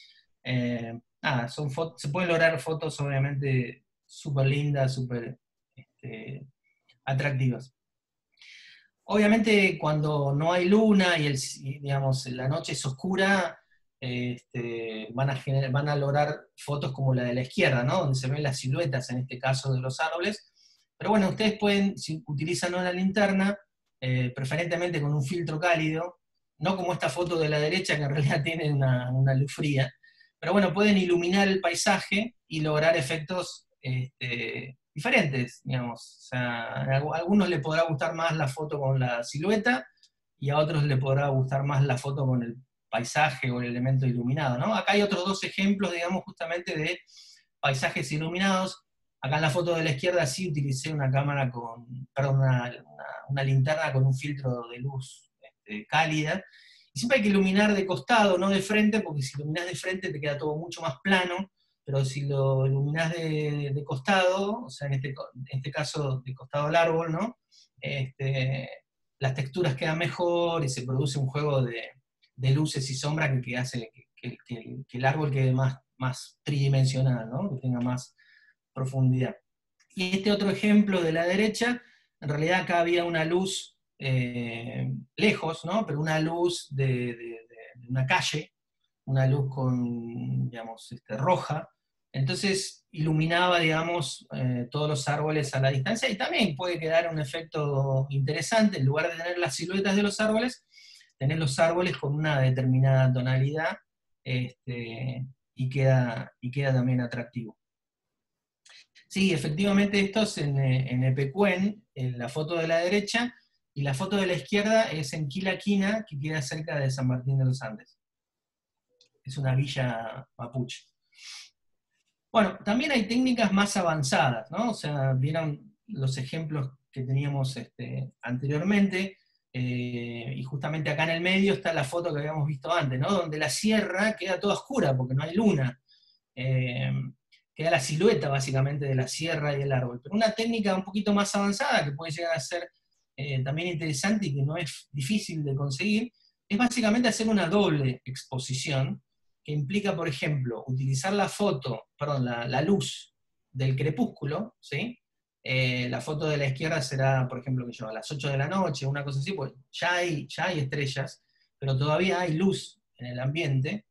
Eh, nada, son fotos, se pueden lograr fotos obviamente súper lindas, súper este, atractivas. Obviamente cuando no hay luna y, el, digamos, la noche es oscura, Este, van, a generar, van a lograr fotos como la de la izquierda, ¿no? Donde se ven las siluetas, en este caso, de los árboles. Pero bueno, ustedes pueden, si utilizan una linterna, eh, preferentemente con un filtro cálido, no como esta foto de la derecha, que en realidad tiene una, una luz fría, pero bueno, pueden iluminar el paisaje y lograr efectos este, diferentes, digamos. O sea, a algunos les podrá gustar más la foto con la silueta, y a otros les podrá gustar más la foto con el paisaje o el elemento iluminado, ¿no? Acá hay otros dos ejemplos, digamos, justamente de paisajes iluminados. Acá en la foto de la izquierda sí utilicé una cámara con, perdón, una, una, una linterna con un filtro de luz este, cálida. Y siempre hay que iluminar de costado, no de frente, porque si iluminás de frente te queda todo mucho más plano, pero si lo iluminás de, de costado, o sea, en este, en este caso de costado al árbol, ¿no? Este, las texturas quedan mejor y se produce un juego de, de luces y sombras que, que hace que, que, que, que el árbol quede más, más tridimensional, ¿no? Que tenga más profundidad. Y este otro ejemplo de la derecha, en realidad acá había una luz eh, lejos, ¿no? Pero una luz de, de, de, una calle, una luz con, digamos, este, roja, Entonces iluminaba, digamos, eh, todos los árboles a la distancia, y también puede quedar un efecto interesante. En lugar de tener las siluetas de los árboles, tener los árboles con una determinada tonalidad, este, y, queda, y queda también atractivo. Sí, efectivamente esto es en, en Epecuén, en la foto de la derecha, y la foto de la izquierda es en Quilaquina, que queda cerca de San Martín de los Andes. Es una villa mapuche. Bueno, también hay técnicas más avanzadas, ¿no? O sea, vieron los ejemplos que teníamos este, anteriormente, eh, y justamente acá en el medio está la foto que habíamos visto antes, ¿no? Donde la sierra queda toda oscura porque no hay luna. Eh, queda la silueta básicamente de la sierra y el árbol. Pero una técnica un poquito más avanzada, que puede llegar a ser eh, también interesante y que no es difícil de conseguir, es básicamente hacer una doble exposición, que implica, por ejemplo, utilizar la foto, perdón, la, la luz del crepúsculo, ¿sí? Eh, la foto de la izquierda será, por ejemplo, que yo, a las ocho de la noche, una cosa así, pues ya hay, ya hay estrellas, pero todavía hay luz en el ambiente,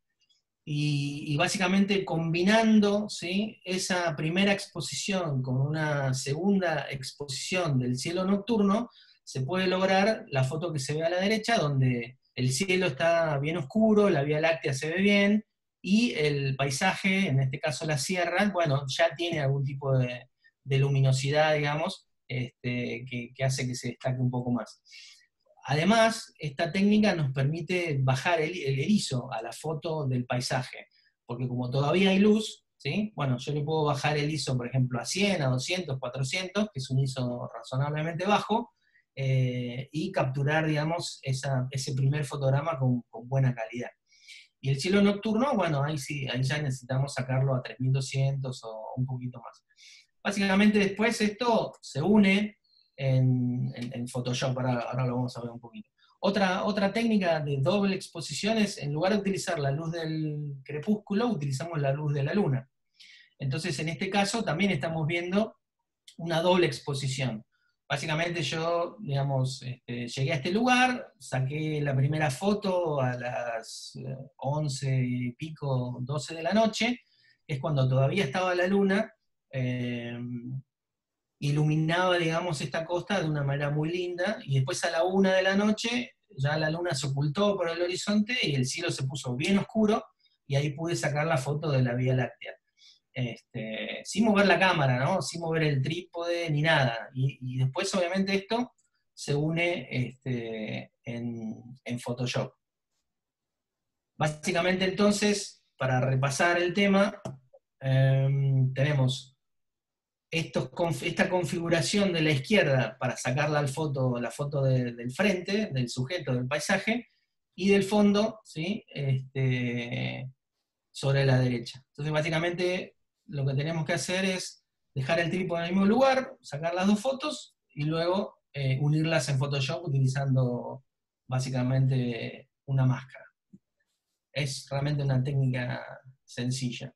y, y básicamente combinando, ¿sí?, esa primera exposición con una segunda exposición del cielo nocturno, se puede lograr la foto que se ve a la derecha, donde el cielo está bien oscuro, la Vía Láctea se ve bien, y el paisaje, en este caso la sierra, bueno, ya tiene algún tipo de, de luminosidad, digamos, este, que, que hace que se destaque un poco más. Además, esta técnica nos permite bajar el, el erizo a la foto del paisaje, porque como todavía hay luz, ¿sí?, bueno, yo le puedo bajar el I S O, por ejemplo, a cien, a doscientos, cuatrocientos, que es un I S O razonablemente bajo, eh, y capturar, digamos, esa, ese primer fotograma con, con buena calidad. Y el cielo nocturno, bueno, ahí sí, ahí ya necesitamos sacarlo a tres mil doscientos o un poquito más. Básicamente después esto se une en, en, en Photoshop, ahora, ahora lo vamos a ver un poquito. Otra, otra técnica de doble exposición es, en lugar de utilizar la luz del crepúsculo, utilizamos la luz de la luna. Entonces, en este caso, también estamos viendo una doble exposición. Básicamente yo, digamos, este, llegué a este lugar, saqué la primera foto a las once y pico, doce de la noche, es cuando todavía estaba la luna, eh, iluminaba, digamos, esta costa de una manera muy linda, y después a la una de la noche ya la luna se ocultó por el horizonte y el cielo se puso bien oscuro, y ahí pude sacar la foto de la Vía Láctea. Este, sin mover la cámara, ¿no? Sin mover el trípode ni nada. Y, y después, obviamente, esto se une este, en, en Photoshop. Básicamente, entonces, para repasar el tema, eh, tenemos estos, esta configuración de la izquierda para sacar la foto, la foto de, del frente, del sujeto, del paisaje, y del fondo, ¿sí?, este, sobre la derecha. Entonces, básicamente, lo que tenemos que hacer es dejar el trípode en el mismo lugar, sacar las dos fotos, y luego eh, unirlas en Photoshop utilizando básicamente una máscara. Es realmente una técnica sencilla.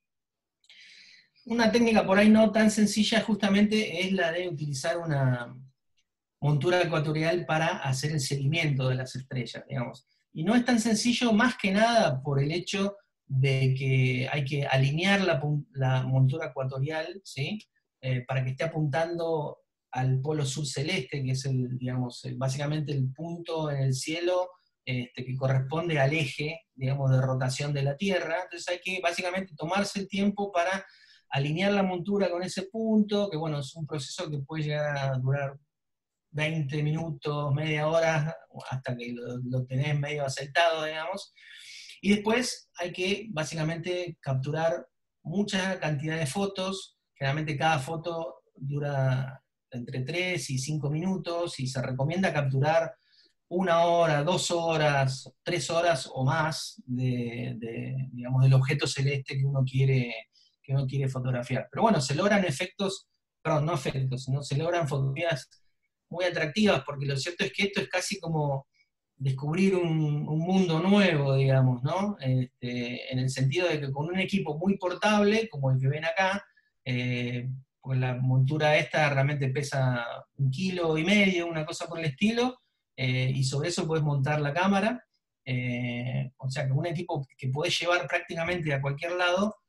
Una técnica por ahí no tan sencilla justamente es la de utilizar una montura ecuatorial para hacer el seguimiento de las estrellas, digamos. Y no es tan sencillo, más que nada por el hecho de que hay que alinear la, la montura ecuatorial, ¿sí?, eh, para que esté apuntando al polo sur celeste, que es el, digamos, el, básicamente el punto en el cielo este, que corresponde al eje, digamos, de rotación de la Tierra. Entonces hay que básicamente tomarse el tiempo para alinear la montura con ese punto, que bueno, es un proceso que puede llegar a durar veinte minutos, media hora, hasta que lo, lo tenés medio aceitado, digamos. Y después hay que básicamente capturar mucha cantidad de fotos. Generalmente cada foto dura entre tres y cinco minutos, y se recomienda capturar una hora, dos horas, tres horas o más de, de, digamos, del objeto celeste que uno quiere, que uno quiere fotografiar. Pero bueno, se logran efectos, perdón, no efectos, sino se logran fotografías muy atractivas, porque lo cierto es que esto es casi como descubrir un, un mundo nuevo, digamos, ¿no? Este, en el sentido de que con un equipo muy portable, como el que ven acá, eh, pues la montura esta realmente pesa un kilo y medio, una cosa por el estilo, eh, y sobre eso puedes montar la cámara, eh, o sea que un equipo que podés llevar prácticamente a cualquier lado,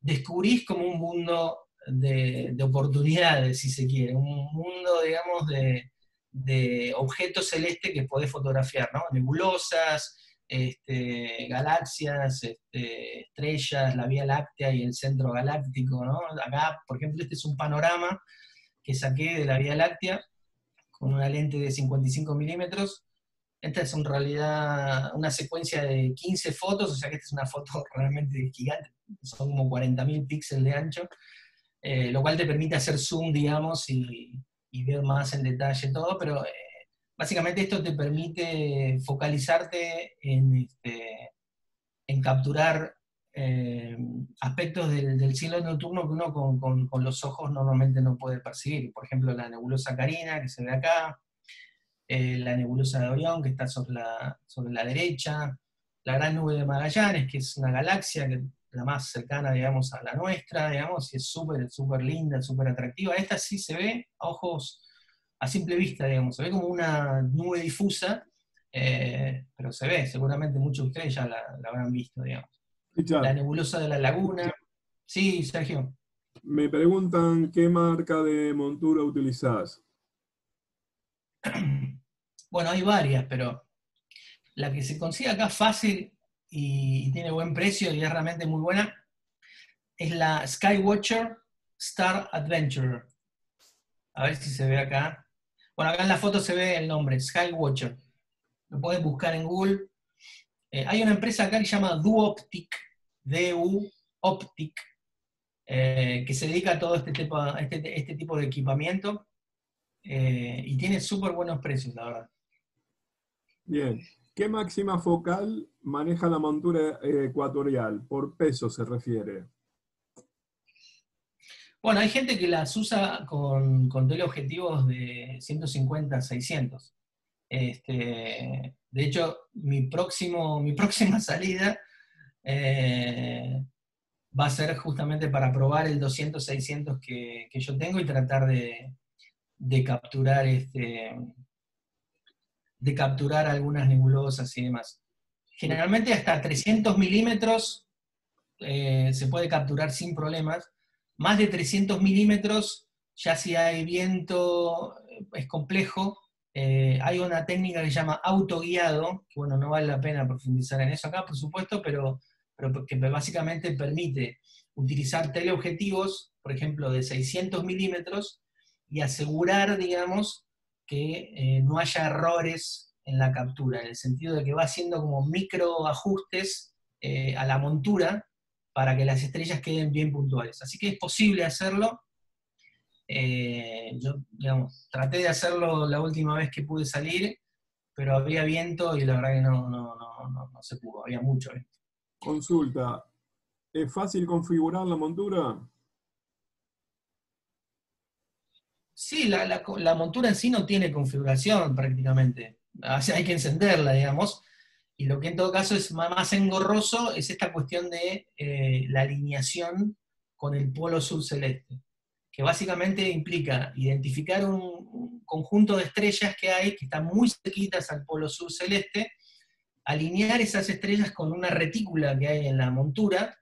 descubrís como un mundo de, de oportunidades, si se quiere, un mundo, digamos, de, de objetos celestes que podés fotografiar, ¿no? Nebulosas, este, galaxias, este, estrellas, la Vía Láctea y el centro galáctico, ¿no? Acá, por ejemplo, este es un panorama que saqué de la Vía Láctea con una lente de cincuenta y cinco milímetros. Esta es en realidad una secuencia de quince fotos, o sea que esta es una foto realmente gigante, son como cuarenta mil píxeles de ancho, eh, lo cual te permite hacer zoom, digamos, y, y ver más en detalle todo, pero eh, básicamente esto te permite focalizarte en, este, en capturar eh, aspectos del, del cielo nocturno que uno con, con, con los ojos normalmente no puede percibir. Por ejemplo, la nebulosa Carina, que se ve acá, eh, la nebulosa de Orión, que está sobre la, sobre la derecha, la gran nube de Magallanes, que es una galaxia que, la más cercana, digamos, a la nuestra, digamos, y es súper, súper linda, súper atractiva. Esta sí se ve a ojos, a simple vista, digamos, se ve como una nube difusa, eh, pero se ve, seguramente muchos de ustedes ya la, la habrán visto, digamos. La Richard, nebulosa de la laguna. Sí, Sergio. me preguntan qué marca de montura utilizás. Bueno, hay varias, pero la que se consigue acá fácil y, y tiene buen precio y es realmente muy buena es la Skywatcher Star Adventurer. A ver si se ve acá. Bueno, acá en la foto se ve el nombre, Skywatcher. Lo puedes buscar en Google. Eh, hay una empresa acá que se llama Duoptic, D U Optic, eh, que se dedica a todo este tipo, este, este tipo de equipamiento eh, y tiene súper buenos precios, la verdad. Bien. ¿Qué máxima focal maneja la montura eh, ecuatorial? Por peso se refiere. Bueno, hay gente que las usa con, con teleobjetivos de ciento cincuenta a seiscientos. Este, de hecho, mi, próximo, mi próxima salida eh, va a ser justamente para probar el doscientos seiscientos que, que yo tengo y tratar de, de capturar este, de capturar algunas nebulosas y demás. Generalmente hasta trescientos milímetros eh, se puede capturar sin problemas. Más de trescientos milímetros, ya si hay viento, es complejo. Eh, hay una técnica que se llama autoguiado, que bueno, no vale la pena profundizar en eso acá, por supuesto, pero, pero que básicamente permite utilizar teleobjetivos, por ejemplo, de seiscientos milímetros, y asegurar, digamos, que eh, no haya errores en la captura, en el sentido de que va haciendo como micro ajustes eh, a la montura para que las estrellas queden bien puntuales. Así que es posible hacerlo. Eh, yo, digamos, traté de hacerlo la última vez que pude salir, pero había viento y la verdad que no, no, no, no, no se pudo, había mucho viento. Consulta. ¿Es fácil configurar la montura? Sí, la, la, la montura en sí no tiene configuración prácticamente. O sea, hay que encenderla, digamos. Y lo que en todo caso es más engorroso es esta cuestión de eh, la alineación con el polo sur celeste, que básicamente implica identificar un, un conjunto de estrellas que hay, que están muy cerquitas al polo sur celeste, alinear esas estrellas con una retícula que hay en la montura,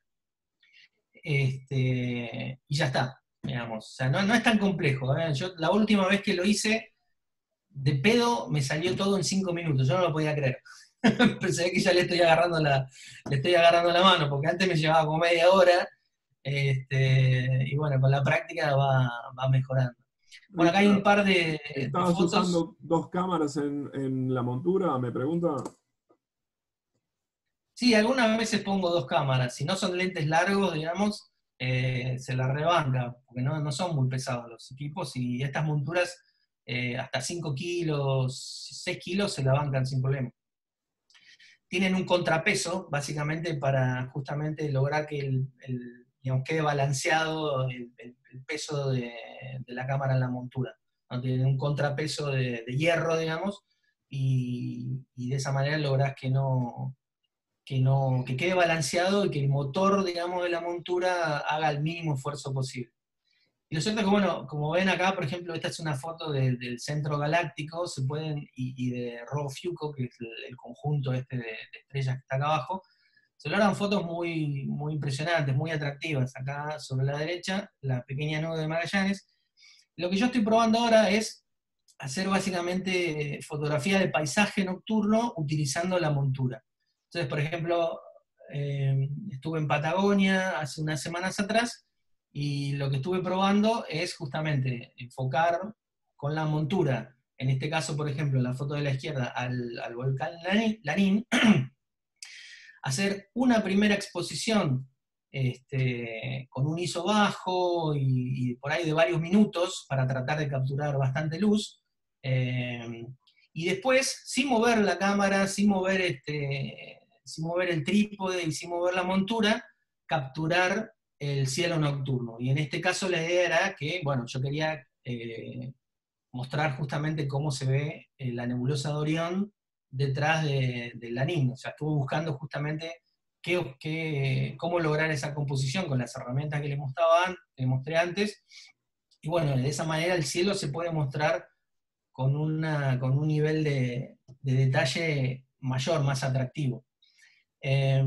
este, y ya está, digamos. O sea, no, no es tan complejo. ¿eh? Yo la última vez que lo hice, de pedo, me salió todo en cinco minutos, yo no lo podía creer. Pensé que ya le estoy agarrando la, le estoy agarrando la mano, porque antes me llevaba como media hora, este, y bueno, con la práctica va, va mejorando. Bueno, acá hay un Richard, par de, de ¿estabas fotos. usando dos cámaras en, en la montura? Me pregunta. Sí, algunas veces pongo dos cámaras. Si no son lentes largos, digamos, eh, se la rebanca, porque no, no son muy pesados los equipos y estas monturas eh, hasta cinco kilos, seis kilos se la bancan sin problema. Tienen un contrapeso, básicamente, para justamente lograr que el, el, digamos, quede balanceado el, el, el peso de, de, la cámara en la montura. ¿no? Tienen un contrapeso de, de hierro, digamos, y, y de esa manera lográs que no que, no, que quede balanceado y que el motor, digamos, de la montura haga el mínimo esfuerzo posible. Y lo cierto es que, bueno, como ven acá, por ejemplo, esta es una foto de, del centro galáctico, se pueden, y, y de Rho Fuco, que es el, el conjunto este de, de estrellas que está acá abajo, se logran fotos muy, muy impresionantes, muy atractivas. Acá sobre la derecha, la pequeña nube de Magallanes. Lo que yo estoy probando ahora es hacer básicamente fotografía de paisaje nocturno utilizando la montura. Entonces, por ejemplo, eh, estuve en Patagonia hace unas semanas atrás, y lo que estuve probando es justamente enfocar con la montura, en este caso, por ejemplo, la foto de la izquierda, al, al volcán Lanín, hacer una primera exposición este, con un I S O bajo y, y por ahí de varios minutos para tratar de capturar bastante luz, eh, y después, sin mover la cámara, sin mover, este, sin mover el trípode y sin mover la montura, capturar el cielo nocturno. Y en este caso la idea era que, bueno, yo quería eh, mostrar justamente cómo se ve eh, la nebulosa de Orión detrás de, de Lanín. O sea, estuve buscando justamente qué, qué, cómo lograr esa composición con las herramientas que les, mostraba, que les mostré antes. Y bueno, de esa manera el cielo se puede mostrar con, una, con un nivel de, de detalle mayor, más atractivo. Eh,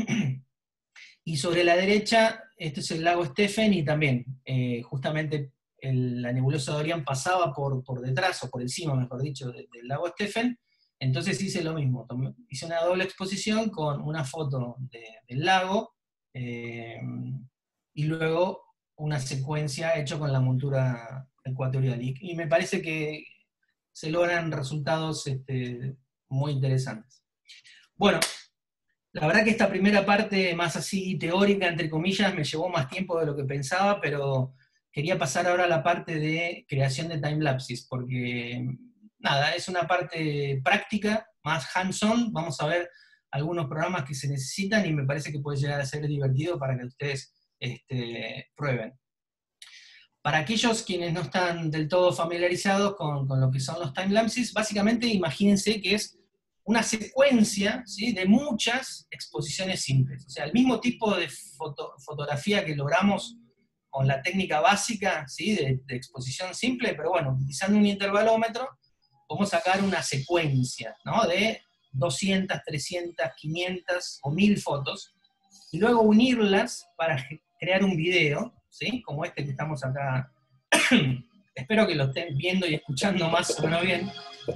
y sobre la derecha, este es el lago Stephen, y también, eh, justamente, el, la nebulosa de Orión pasaba por, por detrás, o por encima, mejor dicho, de, del lago Stephen. Entonces hice lo mismo, tomé, hice una doble exposición con una foto de, del lago, eh, y luego una secuencia hecha con la montura ecuatorial. Y, y me parece que se logran resultados este, muy interesantes. Bueno, la verdad que esta primera parte más así teórica, entre comillas, me llevó más tiempo de lo que pensaba, pero quería pasar ahora a la parte de creación de timelapses, porque nada, es una parte práctica, más hands-on. Vamos a ver algunos programas que se necesitan y me parece que puede llegar a ser divertido para que ustedes este, prueben. Para aquellos quienes no están del todo familiarizados con, con lo que son los timelapses, básicamente imagínense que es una secuencia, ¿sí?, de muchas exposiciones simples. O sea, el mismo tipo de foto, fotografía que logramos con la técnica básica, ¿sí?, de, de exposición simple, pero bueno, utilizando un intervalómetro, podemos sacar una secuencia, ¿no?, de doscientas, trescientas, quinientas o mil fotos, y luego unirlas para crear un video, ¿sí?, como este que estamos acá. Espero que lo estén viendo y escuchando más o menos bien.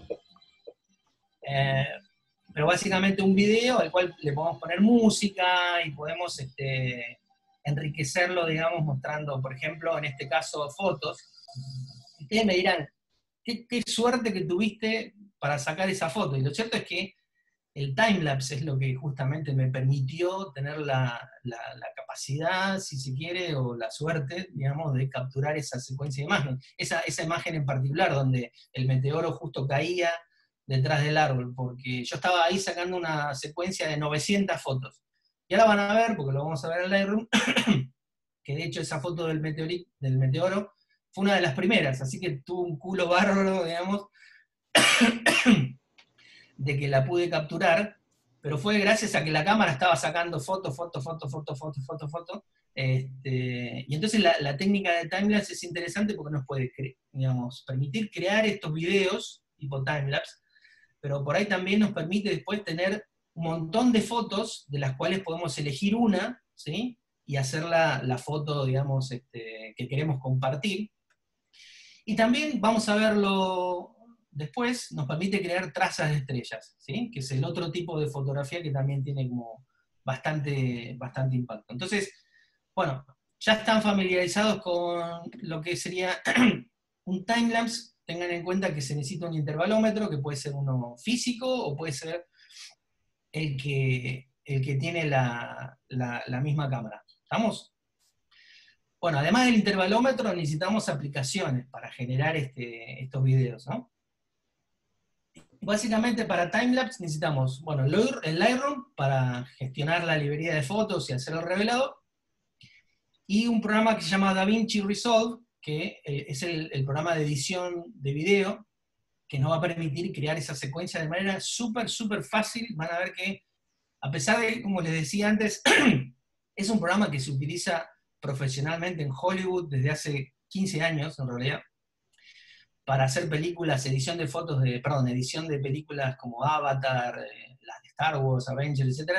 Eh, pero básicamente un video al cual le podemos poner música y podemos este, enriquecerlo, digamos, mostrando, por ejemplo, en este caso, fotos. Ustedes me dirán, ¿qué, qué suerte que tuviste para sacar esa foto? Y lo cierto es que el timelapse es lo que justamente me permitió tener la, la, la capacidad, si se quiere, o la suerte, digamos, de capturar esa secuencia de imagen. Esa, esa imagen en particular, donde el meteoro justo caía detrás del árbol, porque yo estaba ahí sacando una secuencia de novecientas fotos. Y ahora van a ver, porque lo vamos a ver en Lightroom, que de hecho esa foto del, del meteoro fue una de las primeras, así que tuvo un culo bárbaro, digamos, de que la pude capturar, pero fue gracias a que la cámara estaba sacando foto, foto, foto, foto, foto, foto, foto. Este, y entonces la, la técnica de timelapse es interesante porque nos puede, digamos, permitir crear estos videos tipo timelapse, pero por ahí también nos permite después tener un montón de fotos de las cuales podemos elegir una, ¿sí?, y hacer la, la foto, digamos, este, que queremos compartir. Y también vamos a verlo después, nos permite crear trazas de estrellas, ¿sí?, que es el otro tipo de fotografía que también tiene como bastante, bastante impacto. Entonces, bueno, ya están familiarizados con lo que sería un timelapse. Tengan en cuenta que se necesita un intervalómetro, que puede ser uno físico o puede ser el que, el que tiene la, la, la misma cámara. ¿Estamos? Bueno, además del intervalómetro necesitamos aplicaciones para generar este, estos videos, ¿no? Básicamente para timelapse necesitamos, bueno, el Lightroom para gestionar la librería de fotos y hacer el revelado, y un programa que se llama DaVinci Resolve, que es el, el programa de edición de video, que nos va a permitir crear esa secuencia de manera súper, súper fácil. Van a ver que, a pesar de, como les decía antes, es un programa que se utiliza profesionalmente en Hollywood desde hace quince años, en realidad, para hacer películas, edición de fotos, de, perdón, edición de películas como Avatar, eh, las de Star Wars, Avengers, etcétera.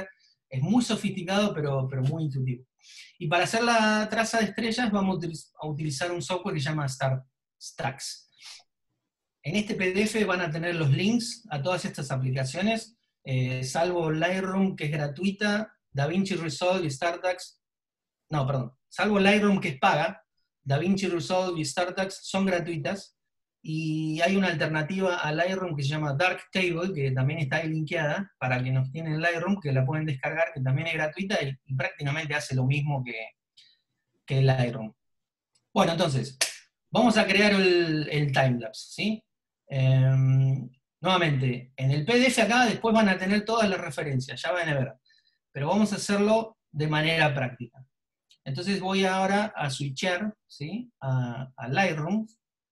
Es muy sofisticado, pero, pero muy intuitivo. Y para hacer la traza de estrellas vamos a utilizar un software que se llama Star Stacks. En este P D F van a tener los links a todas estas aplicaciones, eh, salvo Lightroom, que es gratuita, DaVinci Resolve y StarTax, no, perdón, salvo Lightroom, que es paga, DaVinci Resolve y StarTax son gratuitas, y hay una alternativa a Lightroom que se llama Darktable, que también está ahí linkeada, para quienes tienen Lightroom, que la pueden descargar, que también es gratuita, y, y prácticamente hace lo mismo que, que Lightroom. Bueno, entonces, vamos a crear el, el timelapse, ¿sí? Eh, nuevamente, en el P D F acá después van a tener todas las referencias, ya van a ver, pero vamos a hacerlo de manera práctica. Entonces voy ahora a switchar, ¿sí? a, a Lightroom,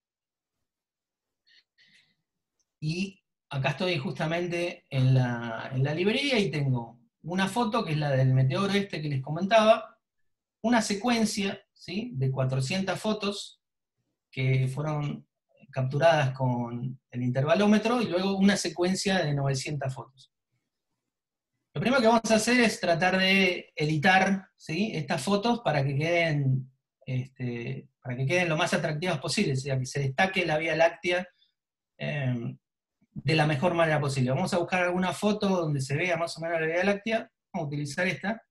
y acá estoy justamente en la, en la librería y tengo una foto, que es la del meteoro este que les comentaba, una secuencia, ¿sí? de cuatrocientas fotos que fueron capturadas con el intervalómetro, y luego una secuencia de novecientas fotos. Lo primero que vamos a hacer es tratar de editar, ¿sí? estas fotos para que queden, este, para que queden lo más atractivas posible, o sea, que se destaque la Vía Láctea eh, de la mejor manera posible. Vamos a buscar alguna foto donde se vea más o menos la Vía Láctea, vamos a utilizar esta.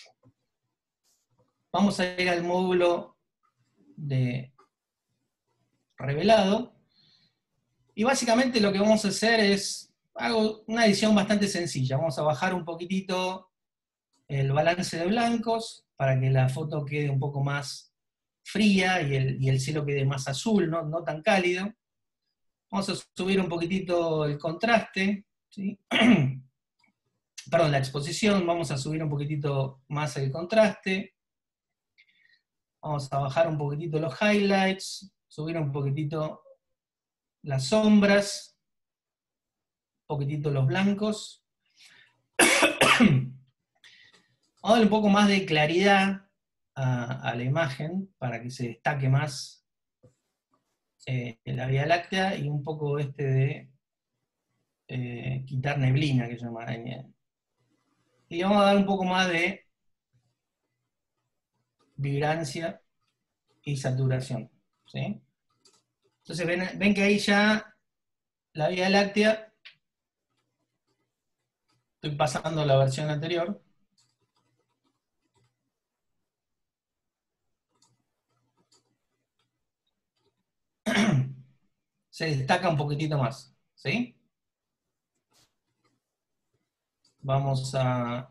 Vamos a ir al módulo de revelado, y básicamente lo que vamos a hacer es algo, una edición bastante sencilla. Vamos a bajar un poquitito el balance de blancos para que la foto quede un poco más fría y el, y el cielo quede más azul, ¿no? no tan cálido. Vamos a subir un poquitito el contraste, ¿sí? Perdón, la exposición, vamos a subir un poquitito más el contraste. Vamos a bajar un poquitito los highlights, subir un poquitito las sombras, un poquitito los blancos. Vamos a darle un poco más de claridad a, a la imagen para que se destaque más eh, la Vía Láctea, y un poco este de eh, quitar neblina, que se llama. Y vamos a dar un poco más de vibrancia y saturación, ¿sí? Entonces ven, ven que ahí ya la Vía Láctea, estoy pasando la versión anterior, se destaca un poquitito más, ¿sí? Vamos a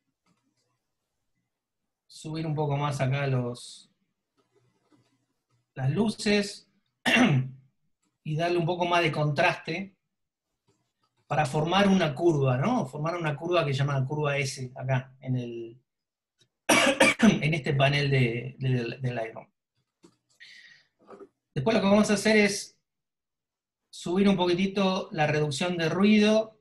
subir un poco más acá los, las luces y darle un poco más de contraste para formar una curva, ¿no? Formar una curva que se llama curva S acá, en, el, en este panel de, de, de Lightroom. Después lo que vamos a hacer es subir un poquitito la reducción de ruido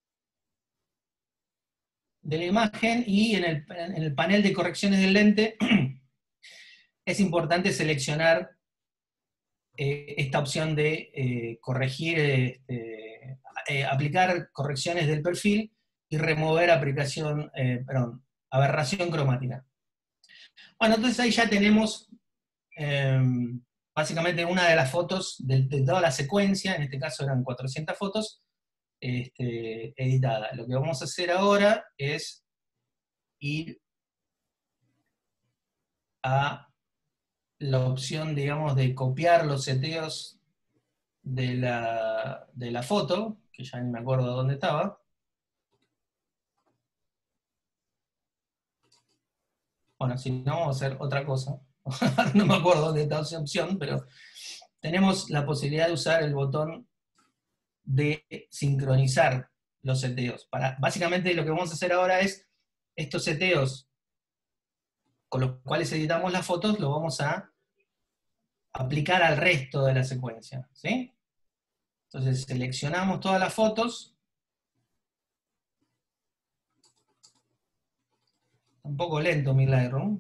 de la imagen, y en el, en el panel de correcciones del lente es importante seleccionar eh, esta opción de eh, corregir, este, eh, aplicar correcciones del perfil y remover aplicación, eh, perdón, aberración cromática. Bueno, entonces ahí ya tenemos eh, básicamente una de las fotos de, de toda la secuencia, en este caso eran cuatrocientas fotos, este, editada. Lo que vamos a hacer ahora es ir a la opción, digamos, de copiar los seteos de la, de la foto, que ya ni me acuerdo dónde estaba. Bueno, si no, vamos a hacer otra cosa. No me acuerdo dónde está esa opción, pero tenemos la posibilidad de usar el botón de sincronizar los seteos. Para, básicamente lo que vamos a hacer ahora es estos seteos con los cuales editamos las fotos, los vamos a aplicar al resto de la secuencia, ¿sí? Entonces seleccionamos todas las fotos. Un poco lento mi Lightroom.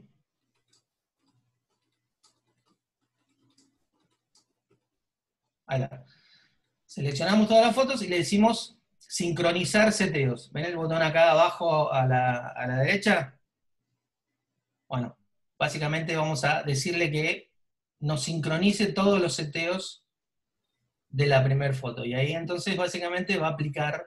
Ahí va. Seleccionamos todas las fotos y le decimos sincronizar seteos. ¿Ven el botón acá abajo a la, a la derecha? Bueno, básicamente vamos a decirle que nos sincronice todos los seteos de la primera foto. Y ahí entonces básicamente va a aplicar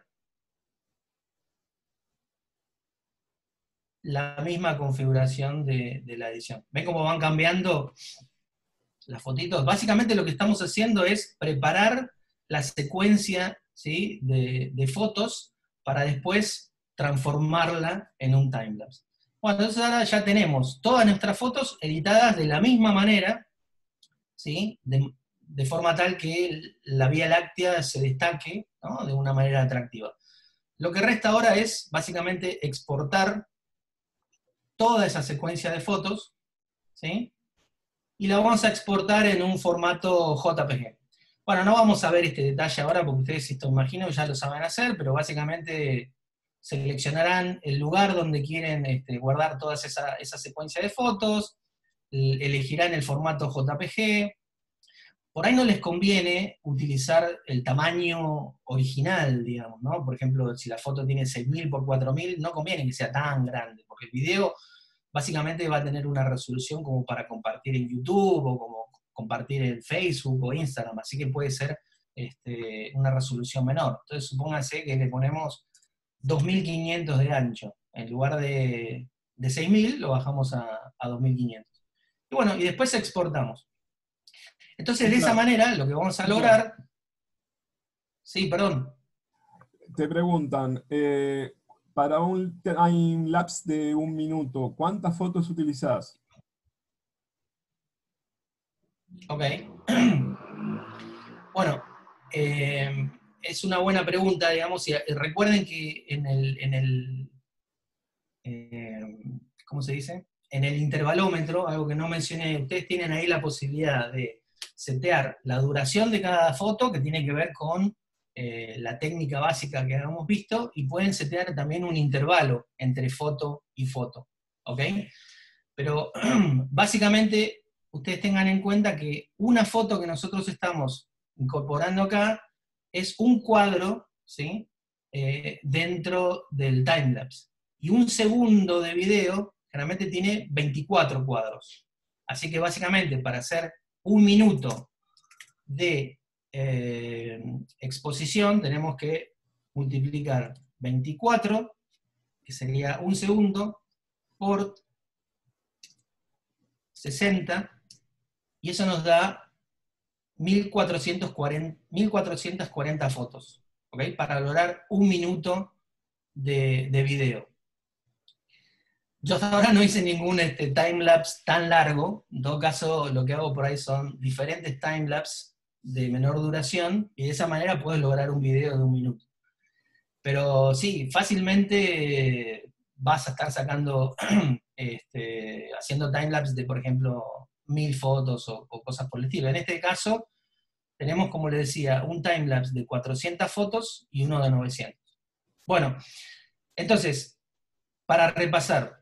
la misma configuración de, de la edición. ¿Ven cómo van cambiando las fotitos? Básicamente lo que estamos haciendo es preparar la secuencia, ¿sí?, de, de fotos para después transformarla en un timelapse. Bueno, entonces ahora ya tenemos todas nuestras fotos editadas de la misma manera, ¿sí?, de, de forma tal que la Vía Láctea se destaque, ¿no?, de una manera atractiva. Lo que resta ahora es básicamente exportar toda esa secuencia de fotos, ¿sí?, y la vamos a exportar en un formato J P G. Bueno, no vamos a ver este detalle ahora porque ustedes, esto imagino, ya lo saben hacer, pero básicamente seleccionarán el lugar donde quieren este, guardar toda esa, esa secuencia de fotos, elegirán el formato J P G. Por ahí no les conviene utilizar el tamaño original, digamos, ¿no? Por ejemplo, si la foto tiene seis mil por cuatro mil, no conviene que sea tan grande, porque el video básicamente va a tener una resolución como para compartir en YouTube, o como compartir en Facebook o Instagram, así que puede ser este, una resolución menor. Entonces supónganse que le ponemos dos mil quinientos de ancho, en lugar de, de seis mil lo bajamos a, a dos mil quinientos. Y bueno, y después exportamos. Entonces de esa manera lo que vamos a lograr... Sí, perdón. Te preguntan, eh, para un time lapse de un minuto, ¿cuántas fotos utilizás? Ok. Bueno, eh, es una buena pregunta, digamos, y recuerden que en el, en el eh, ¿cómo se dice? En el intervalómetro, algo que no mencioné, ustedes tienen ahí la posibilidad de setear la duración de cada foto, que tiene que ver con eh, la técnica básica que habíamos visto, y pueden setear también un intervalo entre foto y foto, ¿ok? Pero básicamente ustedes tengan en cuenta que una foto que nosotros estamos incorporando acá es un cuadro, ¿sí?, eh, dentro del timelapse. Y un segundo de video generalmente tiene veinticuatro cuadros. Así que básicamente para hacer un minuto de eh, exposición tenemos que multiplicar veinticuatro, que sería un segundo, por sesenta, y eso nos da mil cuatrocientas cuarenta fotos, ¿okay?, para lograr un minuto de, de video. Yo hasta ahora no hice ningún este, timelapse tan largo, en todo caso lo que hago por ahí son diferentes timelapse de menor duración, y de esa manera puedes lograr un video de un minuto. Pero sí, fácilmente vas a estar sacando, este, haciendo timelapse de, por ejemplo, mil fotos o, o cosas por el estilo. En este caso, tenemos, como les decía, un timelapse de cuatrocientas fotos y uno de novecientas. Bueno, entonces, para repasar,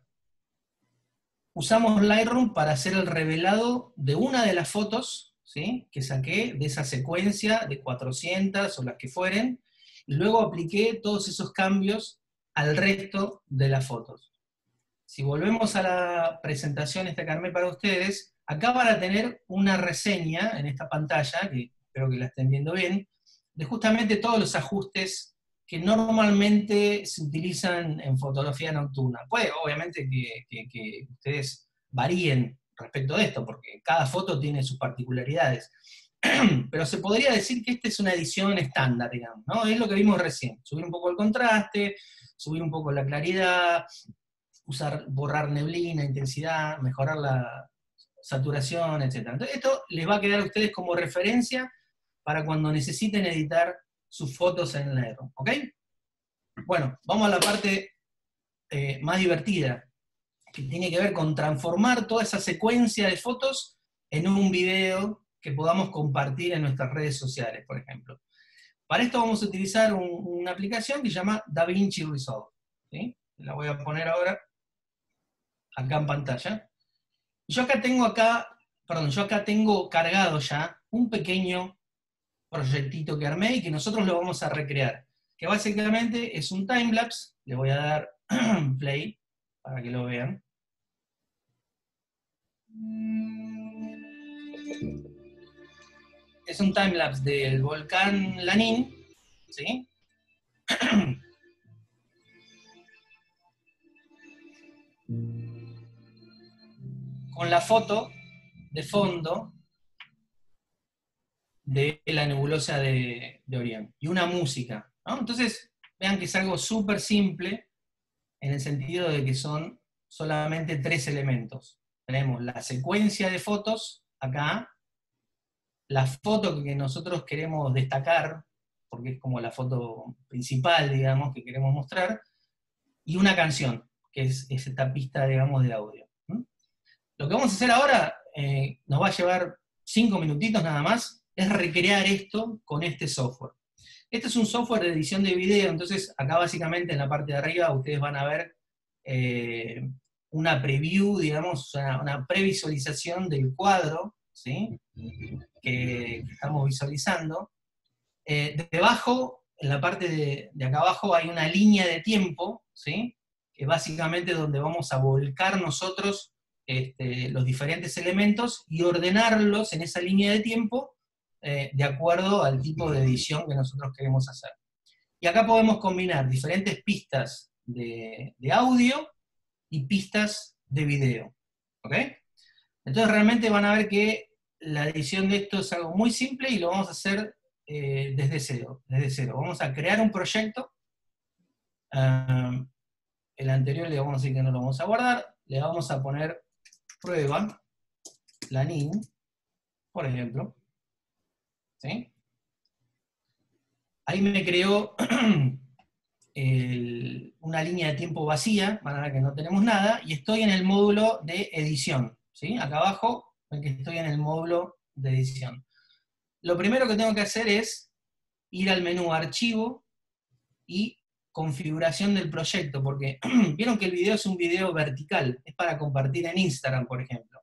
usamos Lightroom para hacer el revelado de una de las fotos, ¿sí?, que saqué de esa secuencia de cuatrocientas o las que fueren, y luego apliqué todos esos cambios al resto de las fotos. Si volvemos a la presentación esta que armé para ustedes, acá van a tener una reseña en esta pantalla, que espero que la estén viendo bien, de justamente todos los ajustes que normalmente se utilizan en fotografía nocturna. Puede, obviamente, que, que, que ustedes varíen respecto de esto, porque cada foto tiene sus particularidades. Pero se podría decir que esta es una edición estándar, digamos, ¿no? Es lo que vimos recién. Subir un poco el contraste, subir un poco la claridad, usar, borrar neblina, intensidad, mejorar la saturación, etcétera. Entonces esto les va a quedar a ustedes como referencia para cuando necesiten editar sus fotos en Lightroom, ¿ok? Bueno, vamos a la parte eh, más divertida, que tiene que ver con transformar toda esa secuencia de fotos en un video que podamos compartir en nuestras redes sociales, por ejemplo. Para esto vamos a utilizar un, una aplicación que se llama DaVinci Resolve, ¿sí? La voy a poner ahora acá en pantalla. Yo acá tengo acá, perdón, yo acá tengo cargado ya un pequeño proyectito que armé y que nosotros lo vamos a recrear. que básicamente es un timelapse. Le voy a dar play para que lo vean. Es un timelapse del volcán Lanín, ¿sí? Con la foto de fondo de la nebulosa de, de Orión, y una música, ¿no? Entonces, vean que es algo súper simple, en el sentido de que son solamente tres elementos. Tenemos la secuencia de fotos, acá, la foto que nosotros queremos destacar, porque es como la foto principal, digamos, que queremos mostrar, y una canción, que es, es esta pista, digamos, de audio. ¿Mm? Lo que vamos a hacer ahora, eh, nos va a llevar cinco minutitos nada más, es recrear esto con este software. Este es un software de edición de video, entonces acá básicamente en la parte de arriba ustedes van a ver eh, una preview, digamos, una, una previsualización del cuadro, ¿sí? que, que estamos visualizando. Eh, debajo, en la parte de, de acá abajo, hay una línea de tiempo, ¿sí? que básicamente es donde vamos a volcar nosotros este, los diferentes elementos y ordenarlos en esa línea de tiempo eh, de acuerdo al tipo de edición que nosotros queremos hacer. Y acá podemos combinar diferentes pistas de, de audio y pistas de video. ¿Ok? Entonces realmente van a ver que la edición de esto es algo muy simple y lo vamos a hacer eh, desde cero, desde cero. Vamos a crear un proyecto. Uh, el anterior le vamos a decir que no lo vamos a guardar. Le vamos a poner prueba, Lanín, por ejemplo. ¿Sí? Ahí me creó el, una línea de tiempo vacía, van a ver que no tenemos nada, y estoy en el módulo de edición. ¿Sí? Acá abajo, ven que estoy en el módulo de edición. Lo primero que tengo que hacer es ir al menú Archivo y Configuración del proyecto, porque vieron que el video es un video vertical, es para compartir en Instagram, por ejemplo.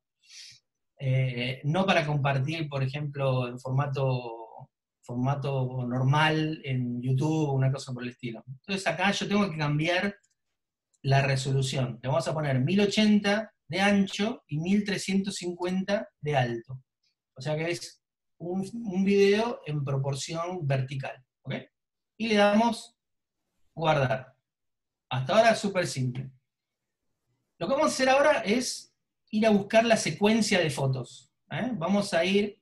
Eh, no para compartir, por ejemplo, en formato, formato normal en YouTube o una cosa por el estilo. Entonces acá yo tengo que cambiar la resolución. Le vamos a poner mil ochenta de ancho y mil trescientos cincuenta de alto. O sea que es un, un video en proporción vertical. ¿Ok? Y le damos guardar. Hasta ahora es súper simple. Lo que vamos a hacer ahora es ir a buscar la secuencia de fotos. ¿eh? Vamos a ir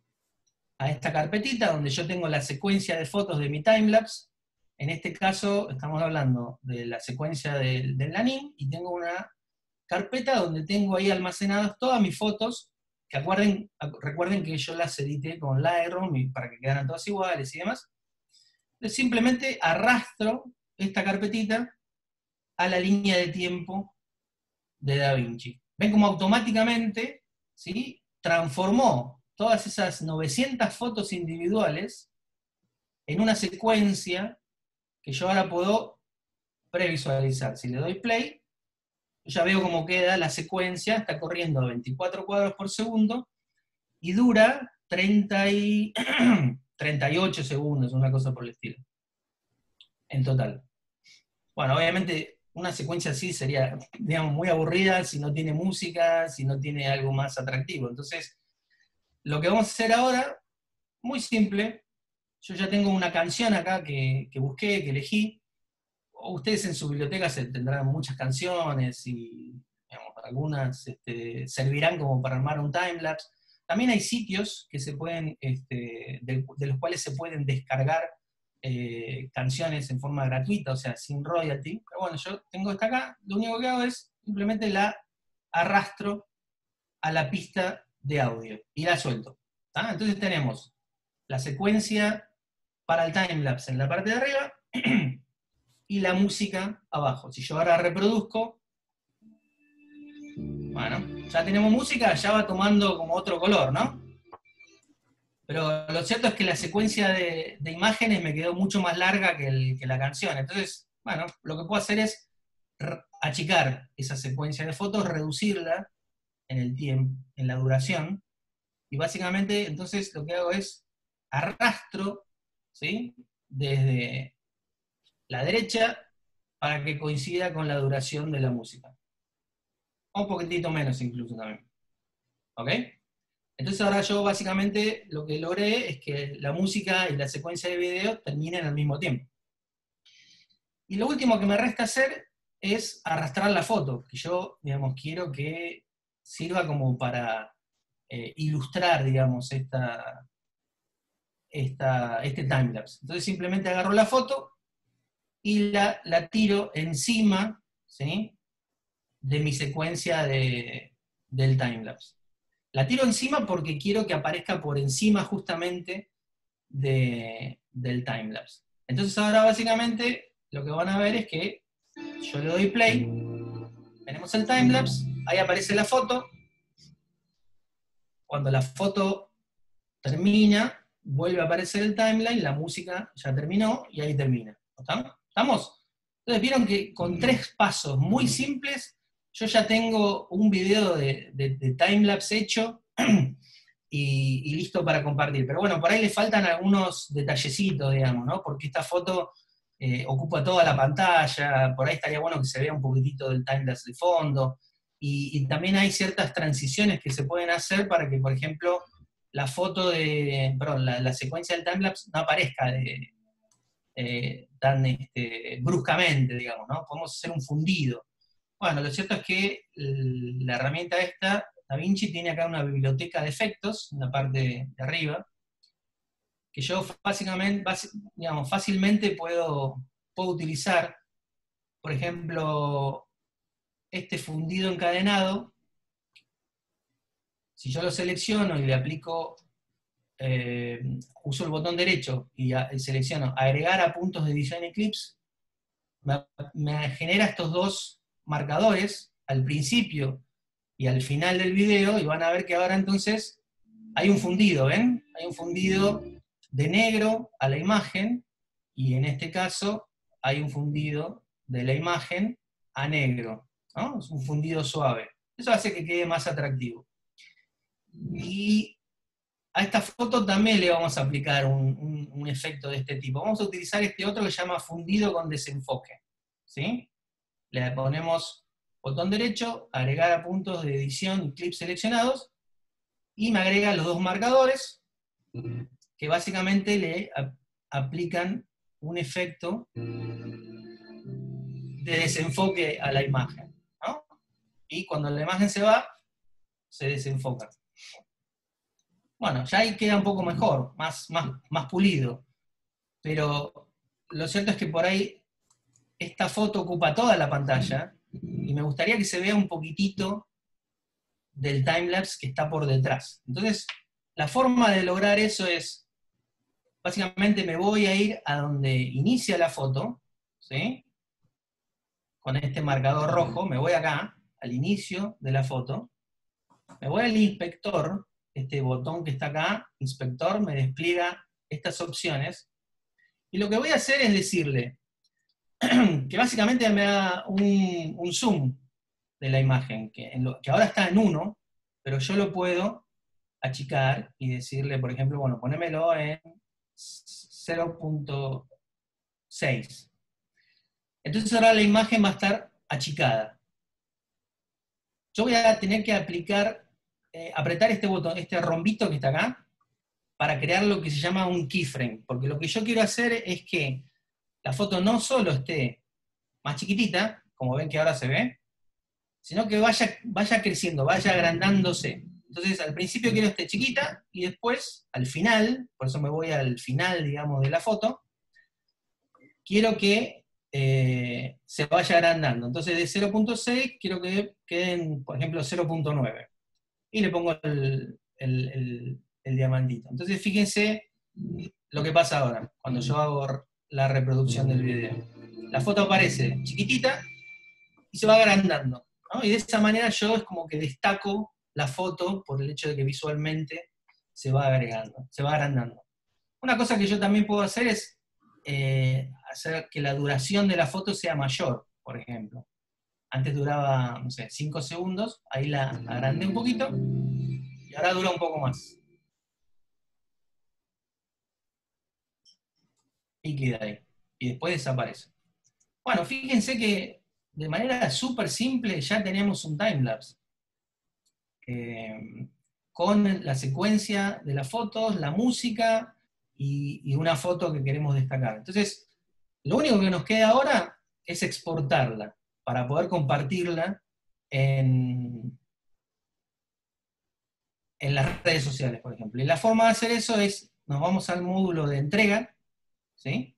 a esta carpetita donde yo tengo la secuencia de fotos de mi timelapse. En este caso estamos hablando de la secuencia del, del Lanín, y tengo una carpeta donde tengo ahí almacenadas todas mis fotos, que acuerden, recuerden que yo las edité con Lightroom para que quedaran todas iguales y demás. Entonces simplemente arrastro esta carpetita a la línea de tiempo de DaVinci. Ven cómo automáticamente, ¿sí? transformó todas esas novecientas fotos individuales en una secuencia que yo ahora puedo previsualizar. Si le doy play, yo ya veo cómo queda la secuencia, está corriendo a veinticuatro cuadros por segundo, y dura treinta y, treinta y ocho segundos, una cosa por el estilo, en total. Bueno, obviamente una secuencia así sería, digamos, muy aburrida si no tiene música, si no tiene algo más atractivo. Entonces, lo que vamos a hacer ahora, muy simple, yo ya tengo una canción acá que, que busqué, que elegí. Ustedes en su biblioteca se tendrán muchas canciones y digamos, algunas este, servirán como para armar un timelapse. También hay sitios que se pueden, este, de, de los cuales se pueden descargar eh, canciones en forma gratuita, o sea, sin royalty. Pero bueno, yo tengo esta acá, lo único que hago es simplemente la arrastro a la pista de audio y la suelto. ¿tá? Entonces tenemos la secuencia para el timelapse en la parte de arriba y la música abajo. Si yo ahora reproduzco, bueno, ya tenemos música, ya va tomando como otro color, ¿no? Pero lo cierto es que la secuencia de, de imágenes me quedó mucho más larga que, el, que la canción. Entonces, bueno, lo que puedo hacer es achicar esa secuencia de fotos, reducirla en el tiempo, en la duración, y básicamente entonces lo que hago es arrastro, ¿sí? Desde la derecha para que coincida con la duración de la música. O un poquitito menos incluso también. ¿Ok? Entonces ahora yo básicamente lo que logré es que la música y la secuencia de video terminen al mismo tiempo. Y lo último que me resta hacer es arrastrar la foto, que yo, digamos, quiero que sirva como para eh, ilustrar, digamos, esta, esta, este timelapse. Entonces simplemente agarro la foto y la, la tiro encima, ¿sí?, de mi secuencia de, del timelapse. La tiro encima porque quiero que aparezca por encima justamente de, del timelapse. Entonces ahora básicamente lo que van a ver es que yo le doy play, tenemos el timelapse, ahí aparece la foto, cuando la foto termina, vuelve a aparecer el timeline, la música ya terminó y ahí termina. ¿Estamos? Entonces vieron que con tres pasos muy simples, yo ya tengo un video de, de, de timelapse hecho y, y listo para compartir. Pero bueno, por ahí le faltan algunos detallecitos, digamos, ¿no? Porque esta foto eh, ocupa toda la pantalla, por ahí estaría bueno que se vea un poquitito del timelapse de fondo, y, y también hay ciertas transiciones que se pueden hacer para que, por ejemplo, la foto de, perdón, la, la secuencia del timelapse no aparezca de, eh, tan este, bruscamente, digamos, ¿no? Podemos hacer un fundido. Bueno, lo cierto es que la herramienta esta, DaVinci, tiene acá una biblioteca de efectos, en la parte de arriba, que yo básicamente, digamos, fácilmente puedo, puedo utilizar, por ejemplo, este fundido encadenado. Si yo lo selecciono y le aplico, eh, uso el botón derecho y, a, y selecciono agregar a puntos de edición Eclipse, me, me genera estos dos marcadores al principio y al final del video, y van a ver que ahora entonces hay un fundido, ¿ven? Hay un fundido de negro a la imagen, y en este caso hay un fundido de la imagen a negro, ¿no? Es un fundido suave. Eso hace que quede más atractivo. Y a esta foto también le vamos a aplicar un, un, un efecto de este tipo. Vamos a utilizar este otro que se llama fundido con desenfoque, ¿sí? Le ponemos botón derecho, agregar a puntos de edición y clips seleccionados, y me agrega los dos marcadores, que básicamente le a, aplican un efecto de desenfoque a la imagen, ¿no? Y cuando la imagen se va, se desenfoca. Bueno, ya ahí queda un poco mejor, más, más, más pulido, pero lo cierto es que por ahí esta foto ocupa toda la pantalla, y me gustaría que se vea un poquitito del timelapse que está por detrás. Entonces, la forma de lograr eso es, básicamente me voy a ir a donde inicia la foto, ¿sí? Con este marcador rojo, me voy acá, al inicio de la foto, me voy al inspector, este botón que está acá, inspector, me despliega estas opciones, y lo que voy a hacer es decirle que básicamente me da un, un zoom de la imagen, que, en lo, que ahora está en uno, pero yo lo puedo achicar y decirle, por ejemplo, bueno, ponémelo en cero punto seis. Entonces ahora la imagen va a estar achicada. Yo voy a tener que aplicar, eh, apretar este botón, este rombito que está acá, para crear lo que se llama un keyframe, porque lo que yo quiero hacer es que la foto no solo esté más chiquitita, como ven que ahora se ve, sino que vaya, vaya creciendo, vaya agrandándose. Entonces al principio quiero que esté chiquita, y después, al final, por eso me voy al final, digamos, de la foto, quiero que eh, se vaya agrandando. Entonces de cero punto seis quiero que queden, por ejemplo, cero punto nueve. Y le pongo el, el, el, el diamantito. Entonces fíjense lo que pasa ahora, cuando yo hago la reproducción del video. La foto aparece chiquitita y se va agrandando, ¿no? Y de esa manera yo es como que destaco la foto por el hecho de que visualmente se va agregando, se va agrandando. Una cosa que yo también puedo hacer es eh, hacer que la duración de la foto sea mayor, por ejemplo. Antes duraba, no sé, cinco segundos, ahí la agrandé un poquito, y ahora dura un poco más. Y queda ahí. Y después desaparece. Bueno, fíjense que de manera súper simple ya tenemos un timelapse. Eh, con la secuencia de las fotos, la música y, y una foto que queremos destacar. Entonces, lo único que nos queda ahora es exportarla para poder compartirla en, en las redes sociales, por ejemplo. Y la forma de hacer eso es, nos vamos al módulo de entrega, ¿sí?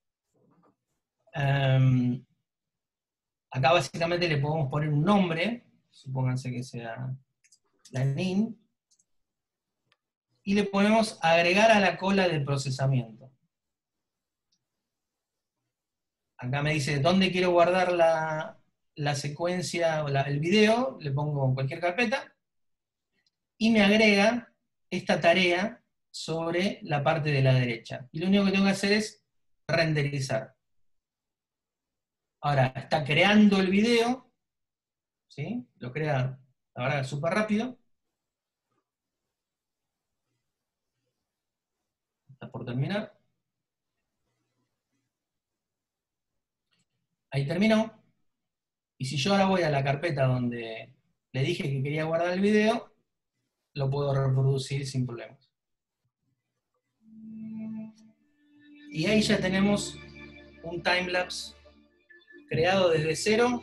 Um, acá básicamente le podemos poner un nombre, supónganse que sea la N I N, y le ponemos agregar a la cola de procesamiento. Acá me dice dónde quiero guardar la, la secuencia o la, el video, le pongo cualquier carpeta, y me agrega esta tarea sobre la parte de la derecha. Y lo único que tengo que hacer es renderizar. Ahora, está creando el video, ¿sí? Lo crea, la verdad, súper rápido. Está por terminar. Ahí terminó. Y si yo ahora voy a la carpeta donde le dije que quería guardar el video, lo puedo reproducir sin problemas. Y ahí ya tenemos un timelapse creado desde cero,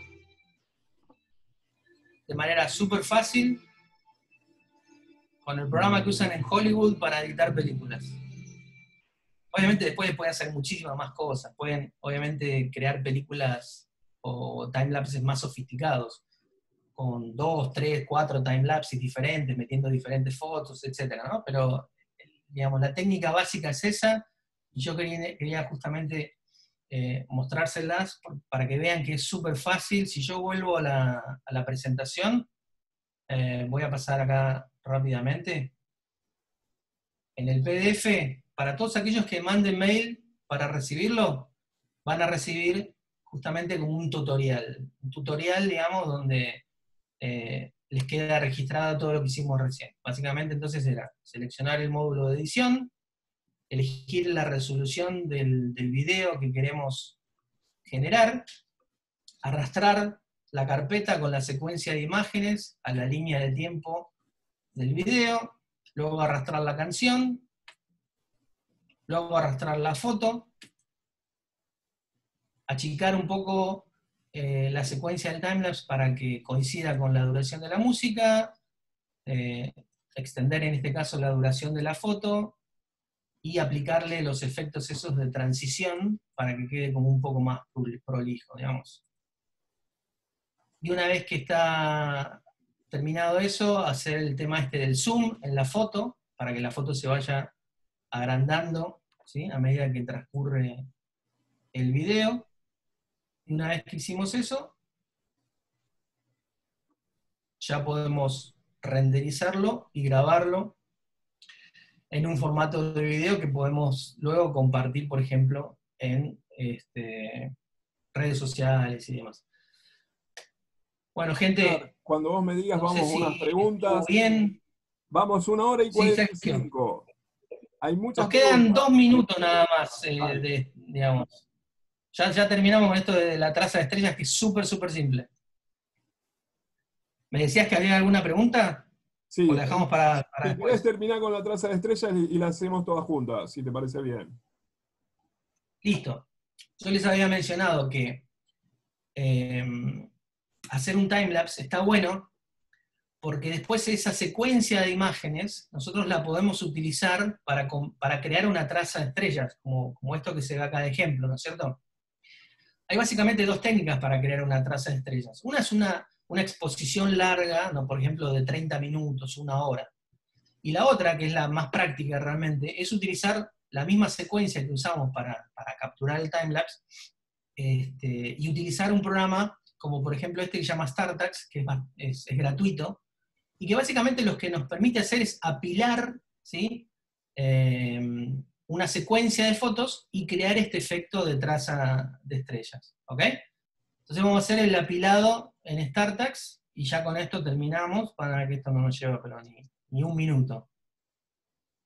de manera súper fácil, con el programa que usan en Hollywood para editar películas. Obviamente después pueden hacer muchísimas más cosas, pueden obviamente crear películas o timelapses más sofisticados, con dos, tres, cuatro timelapses diferentes, metiendo diferentes fotos, etcétera, ¿no? Pero, digamos, la técnica básica es esa, y yo quería, quería justamente eh, mostrárselas para que vean que es súper fácil. Si yo vuelvo a la, a la presentación, eh, voy a pasar acá rápidamente. En el P D F, para todos aquellos que manden mail para recibirlo, van a recibir justamente como un tutorial. Un tutorial, digamos, donde eh, les queda registrado todo lo que hicimos recién. Básicamente entonces era seleccionar el módulo de edición, elegir la resolución del, del video que queremos generar, arrastrar la carpeta con la secuencia de imágenes a la línea de tiempo del video, luego arrastrar la canción, luego arrastrar la foto, achicar un poco eh, la secuencia del timelapse para que coincida con la duración de la música, eh, extender en este caso la duración de la foto, y aplicarle los efectos esos de transición para que quede como un poco más prolijo, digamos. Y una vez que está terminado eso, hacer el tema este del zoom en la foto, para que la foto se vaya agrandando, ¿sí?, a medida que transcurre el video. Y una vez que hicimos eso, ya podemos renderizarlo y grabarlo en un formato de video que podemos luego compartir, por ejemplo, en este, redes sociales y demás. Bueno, gente, cuando vos me digas, no vamos sé a si unas preguntas. bien. Vamos una hora y Sí, cuarenta y cinco. Hay muchas nos quedan preguntas. dos minutos nada más, eh, Vale. de, digamos. Ya, ya terminamos con esto de la traza de estrellas, que es súper, súper simple. ¿Me decías que había alguna pregunta? Sí, ¿O la dejamos para, para si querés después? terminar con la traza de estrellas y, y la hacemos todas juntas, si te parece bien. Listo. Yo les había mencionado que eh, hacer un timelapse está bueno, porque después esa secuencia de imágenes nosotros la podemos utilizar para, para crear una traza de estrellas, como, como esto que se ve acá de ejemplo, ¿no es cierto? Hay básicamente dos técnicas para crear una traza de estrellas. Una es una, una exposición larga, ¿no?, por ejemplo, de treinta minutos, una hora. Y la otra, que es la más práctica realmente, es utilizar la misma secuencia que usamos para, para capturar el timelapse, este, y utilizar un programa como por ejemplo este que se llama StarTax, que es, es, es gratuito, y que básicamente lo que nos permite hacer es apilar, ¿sí?, eh, una secuencia de fotos y crear este efecto de traza de estrellas. ¿Ok? Entonces vamos a hacer el apilado en StarTax, y ya con esto terminamos, para que esto no nos lleve pero ni, ni un minuto.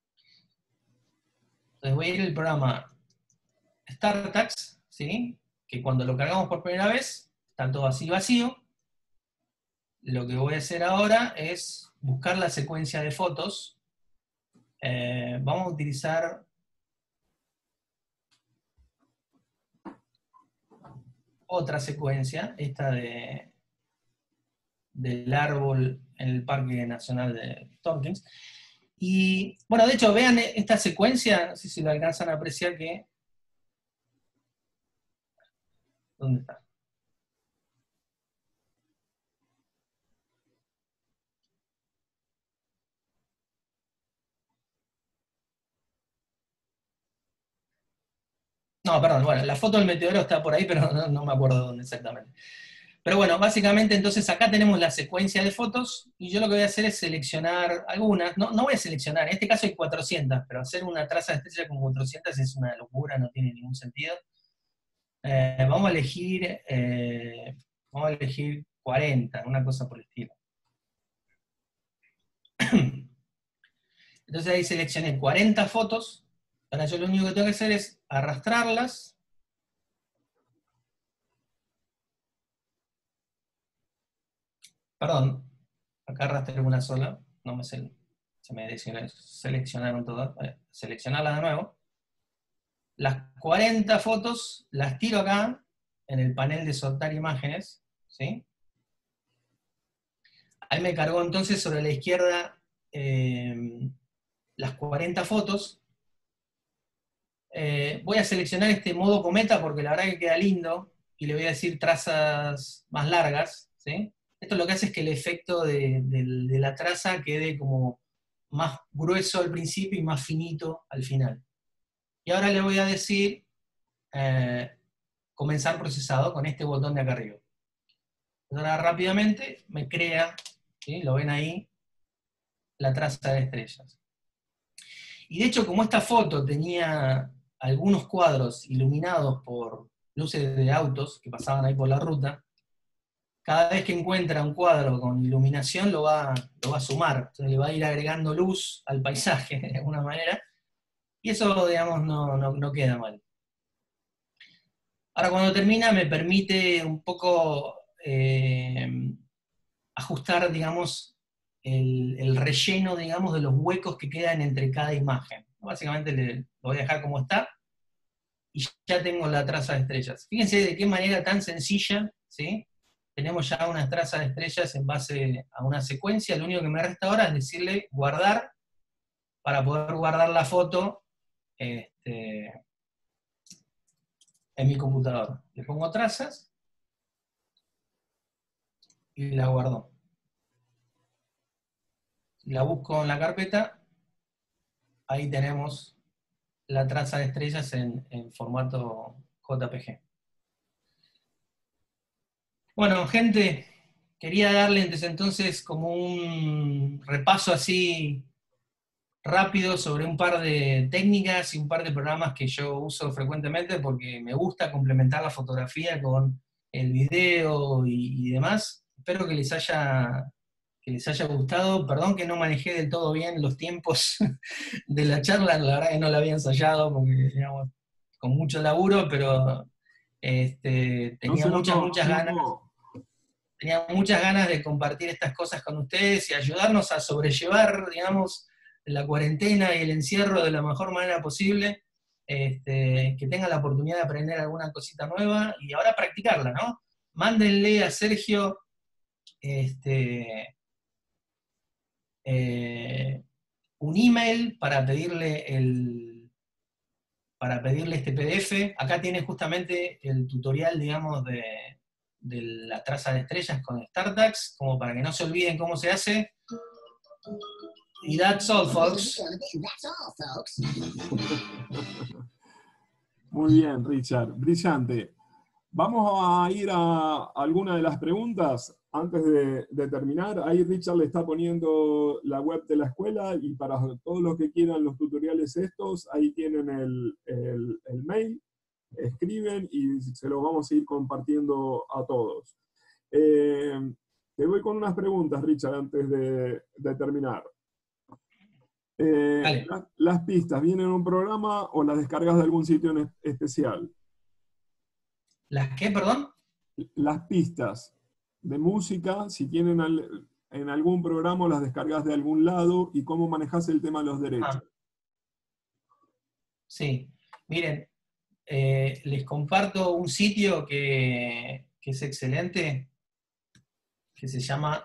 Entonces voy a ir al programa StarTax, ¿sí?, que cuando lo cargamos por primera vez, está todo así vacío. Lo que voy a hacer ahora es buscar la secuencia de fotos. Eh, vamos a utilizar otra secuencia, esta de, del árbol en el Parque Nacional de Tompkins. Y, bueno, de hecho, vean esta secuencia, no sé si lo alcanzan a apreciar que... ¿Dónde está? No, perdón, bueno, la foto del meteoro está por ahí, pero no, no me acuerdo dónde exactamente. Pero bueno, básicamente entonces acá tenemos la secuencia de fotos, y yo lo que voy a hacer es seleccionar algunas, no, no voy a seleccionar, en este caso hay cuatrocientas, pero hacer una traza de estrella con cuatrocientas es una locura, no tiene ningún sentido. Eh, vamos a elegir, eh, vamos a elegir cuarenta, una cosa por el estilo. Entonces ahí seleccioné cuarenta fotos, ahora yo lo único que tengo que hacer es arrastrarlas, perdón, acá arrastré una sola, no me se, se me seleccionaron todas, eh, seleccionarlas de nuevo. Las cuarenta fotos las tiro acá, en el panel de soltar imágenes, ¿sí? Ahí me cargó entonces sobre la izquierda eh, las cuarenta fotos. Eh, voy a seleccionar este modo cometa porque la verdad que queda lindo, y le voy a decir trazas más largas, ¿sí? Esto lo que hace es que el efecto de, de, de la traza quede como más grueso al principio y más finito al final. Y ahora le voy a decir eh, comenzar procesado con este botón de acá arriba. Ahora rápidamente me crea, ¿sí? Lo ven ahí, la traza de estrellas. Y de hecho, como esta foto tenía algunos cuadros iluminados por luces de autos que pasaban ahí por la ruta, cada vez que encuentra un cuadro con iluminación lo va, lo va a sumar, entonces le va a ir agregando luz al paisaje de alguna manera, y eso, digamos, no, no, no queda mal. Ahora cuando termina me permite un poco eh, ajustar, digamos, el, el relleno, digamos, de los huecos que quedan entre cada imagen. Básicamente le, lo voy a dejar como está, y ya tengo la traza de estrellas. Fíjense de qué manera tan sencilla, ¿sí? Tenemos ya unas trazas de estrellas en base a una secuencia. Lo único que me resta ahora es decirle guardar, para poder guardar la foto este, en mi computador. Le pongo trazas y la guardo. La busco en la carpeta, ahí tenemos la traza de estrellas en, en formato J P G. Bueno, gente, quería darle desde entonces como un repaso así rápido sobre un par de técnicas y un par de programas que yo uso frecuentemente porque me gusta complementar la fotografía con el video y, y demás. Espero que les haya, que les haya gustado. Perdón que no manejé del todo bien los tiempos de la charla, la verdad que no la había ensayado porque, digamos, con mucho laburo, pero este, No tenía se muchas, notó, no muchas se ganas. notó. Tenía muchas ganas de compartir estas cosas con ustedes y ayudarnos a sobrellevar, digamos, la cuarentena y el encierro de la mejor manera posible, este, que tengan la oportunidad de aprender alguna cosita nueva y ahora practicarla, ¿no? Mándenle a Sergio este, eh, un email para pedirle el, para pedirle este P D F. Acá tiene justamente el tutorial, digamos, de, de la traza de estrellas con StarTags, como para que no se olviden cómo se hace. Y that's all, folks. Muy bien, Richard, brillante. Vamos a ir a alguna de las preguntas antes de, de terminar. Ahí Richard le está poniendo la web de la escuela, y para todos los que quieran los tutoriales estos, ahí tienen el, el, el mail, escriben y se lo vamos a ir compartiendo a todos. Eh, te voy con unas preguntas, Richard, antes de, de terminar. Eh, la, ¿Las pistas vienen en un programa o las descargas de algún sitio en especial? ¿Las qué, perdón? Las pistas de música, si tienen al- en algún programa o las descargas de algún lado, y cómo manejas el tema de los Ah, derechos. sí. Miren, eh, les comparto un sitio que, que es excelente, que se llama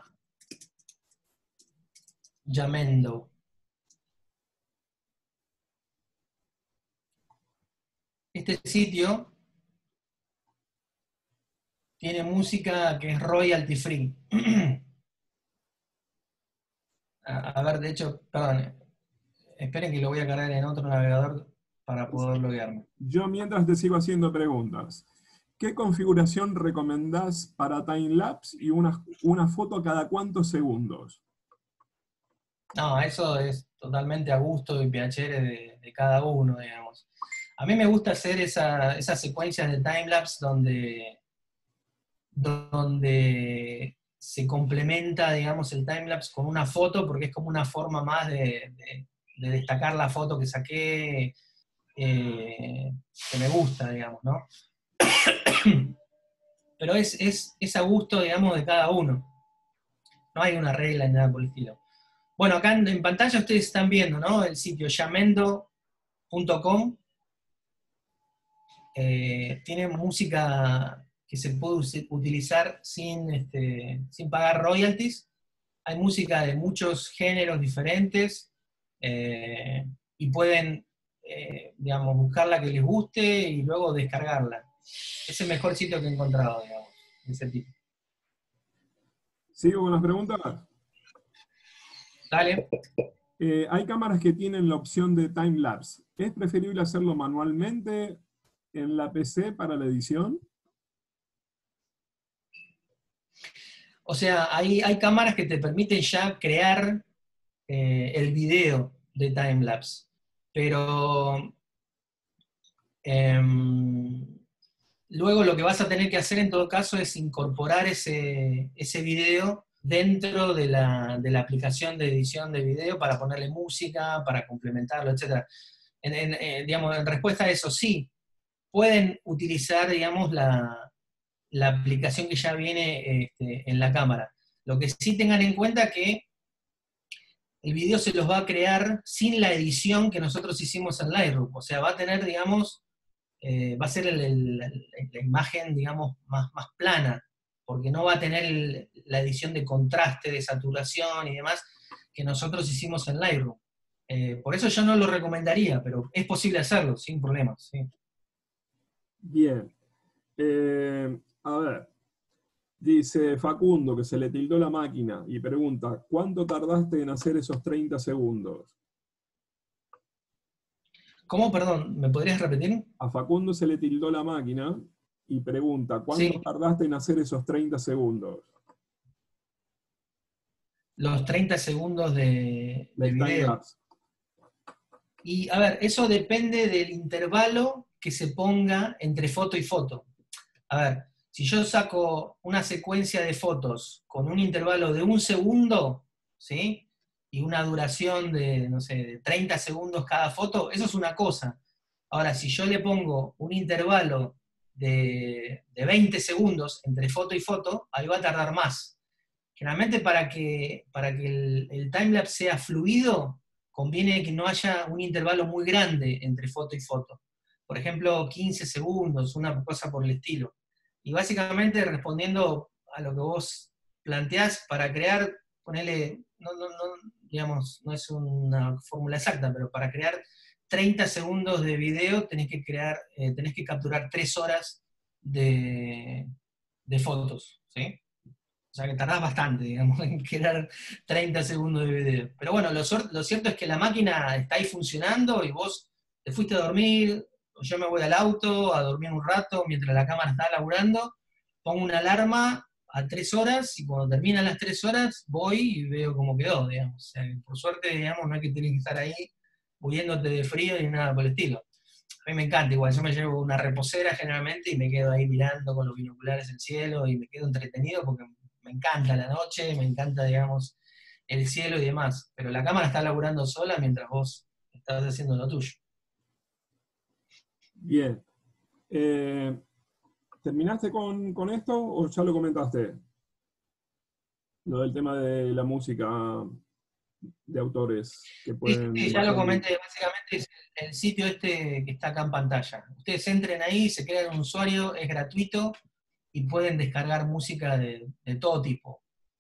Yamendo. Este sitio tiene música que es royalty free. A, a ver, de hecho, perdón, esperen que lo voy a cargar en otro navegador para poder loguearme. Yo mientras te sigo haciendo preguntas. ¿Qué configuración recomendás para timelapse y una, una foto cada cuántos segundos? No, eso es totalmente a gusto y piacere de, de cada uno, digamos. A mí me gusta hacer esa, esas secuencias de timelapse donde, donde se complementa, digamos, el timelapse con una foto, porque es como una forma más de, de- de destacar la foto que saqué, eh, que me gusta, digamos, ¿no? Pero es, es, es a gusto, digamos, de cada uno. No hay una regla ni nada por el estilo. Bueno, acá en, en pantalla ustedes están viendo, ¿no? El sitio yamendo punto com. Eh, tiene música que se puede utilizar sin, este, sin pagar royalties. Hay música de muchos géneros diferentes, eh, y pueden, eh, digamos, buscar la que les guste y luego descargarla. Es el mejor sitio que he encontrado, digamos, de ese tipo. ¿Sigo con las preguntas? Dale. Eh, hay cámaras que tienen la opción de timelapse. ¿Es preferible hacerlo manualmente en la P C para la edición? O sea, hay, hay cámaras que te permiten ya crear eh, el video de timelapse, pero em, luego lo que vas a tener que hacer en todo caso es incorporar ese, ese video dentro de la, de la aplicación de edición de video para ponerle música, para complementarlo, etcétera. En, en, eh, digamos, en respuesta a eso, sí, pueden utilizar, digamos, la, la aplicación que ya viene este, en la cámara. Lo que sí tengan en cuenta que el video se los va a crear sin la edición que nosotros hicimos en Lightroom. O sea, va a tener, digamos, eh, va a ser el, el, la imagen, digamos, más, más plana, porque no va a tener el, la edición de contraste, de saturación y demás que nosotros hicimos en Lightroom. Eh, por eso yo no lo recomendaría, pero es posible hacerlo sin problemas. ¿Sí? Bien. Eh, a ver, dice Facundo que se le tildó la máquina y pregunta, ¿cuánto tardaste en hacer esos treinta segundos? ¿Cómo, perdón? ¿Me podrías repetir? A Facundo se le tildó la máquina y pregunta, ¿cuánto Sí, tardaste en hacer esos treinta segundos los treinta segundos de, de del video. timelapse? Y a ver, eso depende del intervalo que se ponga entre foto y foto. A ver, si yo saco una secuencia de fotos con un intervalo de un segundo, ¿sí? Y una duración de, no sé, de treinta segundos cada foto, eso es una cosa. Ahora, si yo le pongo un intervalo de, de veinte segundos entre foto y foto, ahí va a tardar más. Generalmente para que, para que el, el timelapse sea fluido, conviene que no haya un intervalo muy grande entre foto y foto. Por ejemplo, quince segundos, una cosa por el estilo. Y básicamente respondiendo a lo que vos planteás, para crear, ponele, no, no, no, digamos, no es una fórmula exacta, pero para crear treinta segundos de video tenés que crear, eh, tenés que capturar tres horas de, de fotos, ¿sí? O sea que tardás bastante, digamos, en crear treinta segundos de video. Pero bueno, lo, lo cierto es que la máquina está ahí funcionando y vos te fuiste a dormir, o yo me voy al auto a dormir un rato mientras la cámara está laburando, pongo una alarma a tres horas y cuando terminan las tres horas voy y veo cómo quedó, digamos. O sea, por suerte, digamos, no hay que tener que estar ahí huyéndote de frío ni nada por el estilo. A mí me encanta, igual, yo me llevo una reposera generalmente y me quedo ahí mirando con los binoculares el cielo y me quedo entretenido porque me encanta la noche, me encanta, digamos, el cielo y demás, pero la cámara está laburando sola mientras vos estás haciendo lo tuyo. Bien. Eh, ¿Terminaste con, con esto o ya lo comentaste? Lo del tema de la música de autores que Sí, pueden sí, ya lo bajar el... comenté, básicamente es el, el sitio este que está acá en pantalla. Ustedes entren ahí, se crean un usuario, es gratuito y pueden descargar música de, de todo tipo.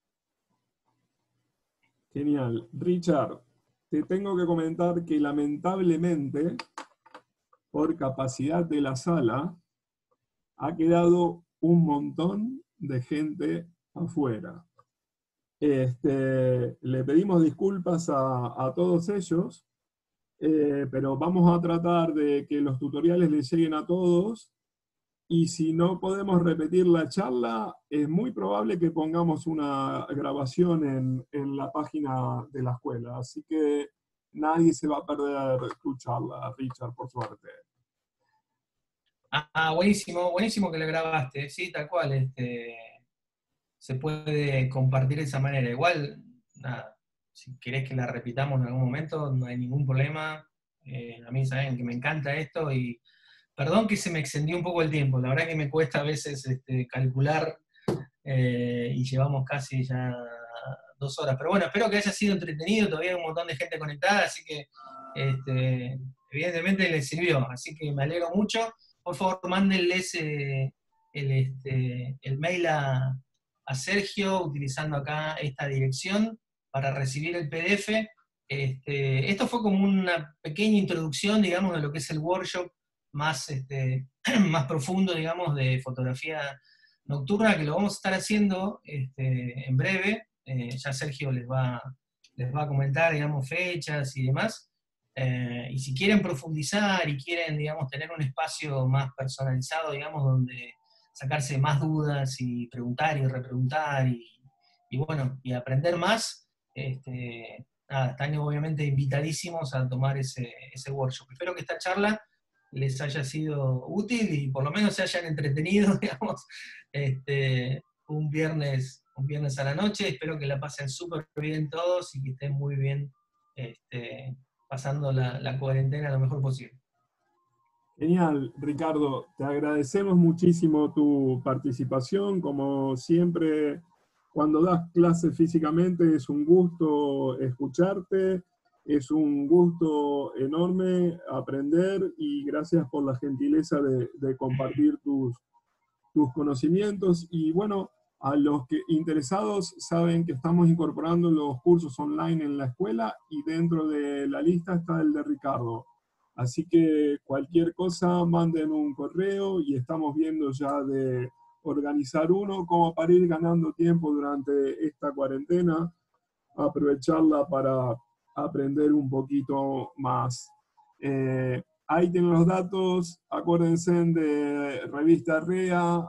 Genial. Richard, te tengo que comentar que lamentablemente, por capacidad de la sala, ha quedado un montón de gente afuera. Este, le pedimos disculpas a, a todos ellos, eh, pero vamos a tratar de que los tutoriales les lleguen a todos. Y si no podemos repetir la charla, es muy probable que pongamos una grabación en, en la página de la escuela. Así que nadie se va a perder tu charla, Richard, por suerte. Ah, buenísimo, buenísimo que lo grabaste, sí, tal cual. Este, se puede compartir de esa manera. Igual, nada, si querés que la repitamos en algún momento, no hay ningún problema. Eh, a mí saben que me encanta esto y perdón que se me extendió un poco el tiempo. La verdad que me cuesta a veces este, calcular eh, y llevamos casi ya dos horas. Pero bueno, espero que haya sido entretenido. Todavía hay un montón de gente conectada, así que este, evidentemente les sirvió. Así que me alegro mucho. Por favor, mándenles eh, el, este, el mail a, a Sergio utilizando acá esta dirección para recibir el P D F. Este, esto fue como una pequeña introducción, digamos, de lo que es el workshop más, este, más profundo, digamos, de fotografía nocturna, que lo vamos a estar haciendo este, en breve. Eh, ya Sergio les va, les va a comentar, digamos, fechas y demás. Eh, y si quieren profundizar y quieren, digamos, tener un espacio más personalizado, digamos, donde sacarse más dudas y preguntar y repreguntar y, y bueno, y aprender más, este, nada, están obviamente invitadísimos a tomar ese, ese workshop. Espero que esta charla les haya sido útil y por lo menos se hayan entretenido, digamos, este, un viernes, un viernes a la noche. Espero que la pasen súper bien todos y que estén muy bien este, pasando la, la cuarentena lo mejor posible. Genial, Ricardo. Te agradecemos muchísimo tu participación. Como siempre, cuando das clases físicamente es un gusto escucharte, es un gusto enorme aprender y gracias por la gentileza de, de compartir tus, tus conocimientos. Y bueno, a los que interesados saben que estamos incorporando los cursos online en la escuela y dentro de la lista está el de Ricardo. Así que cualquier cosa, manden un correo y estamos viendo ya de organizar uno como para ir ganando tiempo durante esta cuarentena, aprovecharla para aprender un poquito más. Eh, ahí tienen los datos, acuérdense de Revista REA,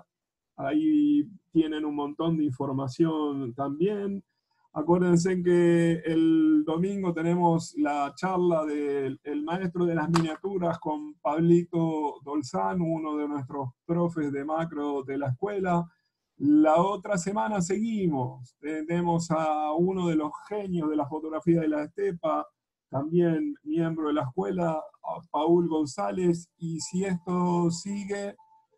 ahí tienen un montón de información también. Acuérdense que el domingo tenemos la charla del el maestro de las miniaturas con Pablito Dolzán, uno de nuestros profes de macro de la escuela. La otra semana seguimos. Tenemos a uno de los genios de la fotografía de la estepa, también miembro de la escuela, a Paul González. Y si esto sigue,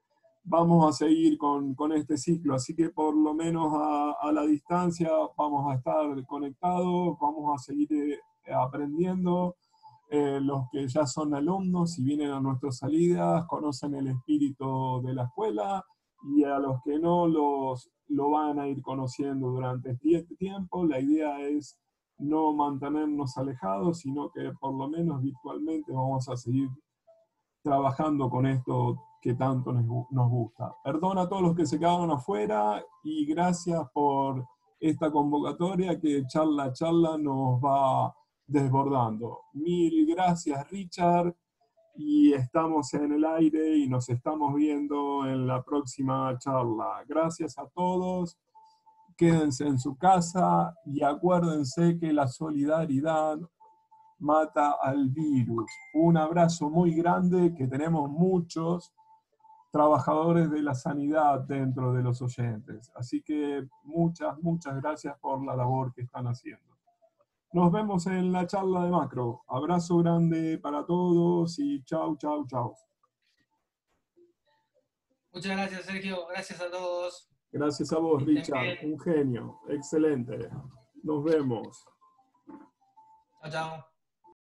vamos a seguir con, con este ciclo, así que por lo menos a, a la distancia vamos a estar conectados, vamos a seguir eh, aprendiendo. Eh, los que ya son alumnos, si vienen a nuestras salidas, conocen el espíritu de la escuela, y a los que no, los, lo van a ir conociendo durante este tiempo. La idea es no mantenernos alejados, sino que por lo menos virtualmente vamos a seguir trabajando con esto que tanto nos, nos gusta. Perdón a todos los que se quedaron afuera y gracias por esta convocatoria que charla a charla nos va desbordando. Mil gracias, Richard, y estamos en el aire y nos estamos viendo en la próxima charla. Gracias a todos, quédense en su casa y acuérdense que la solidaridad mata al virus. Un abrazo muy grande, que tenemos muchos trabajadores de la sanidad dentro de los oyentes. Así que muchas, muchas gracias por la labor que están haciendo. Nos vemos en la charla de macro. Abrazo grande para todos y chau, chau, chau. Muchas gracias, Sergio. Gracias a todos. Gracias a vos, Que estén Richard. bien. Un genio. Excelente. Nos vemos. Chao, chao.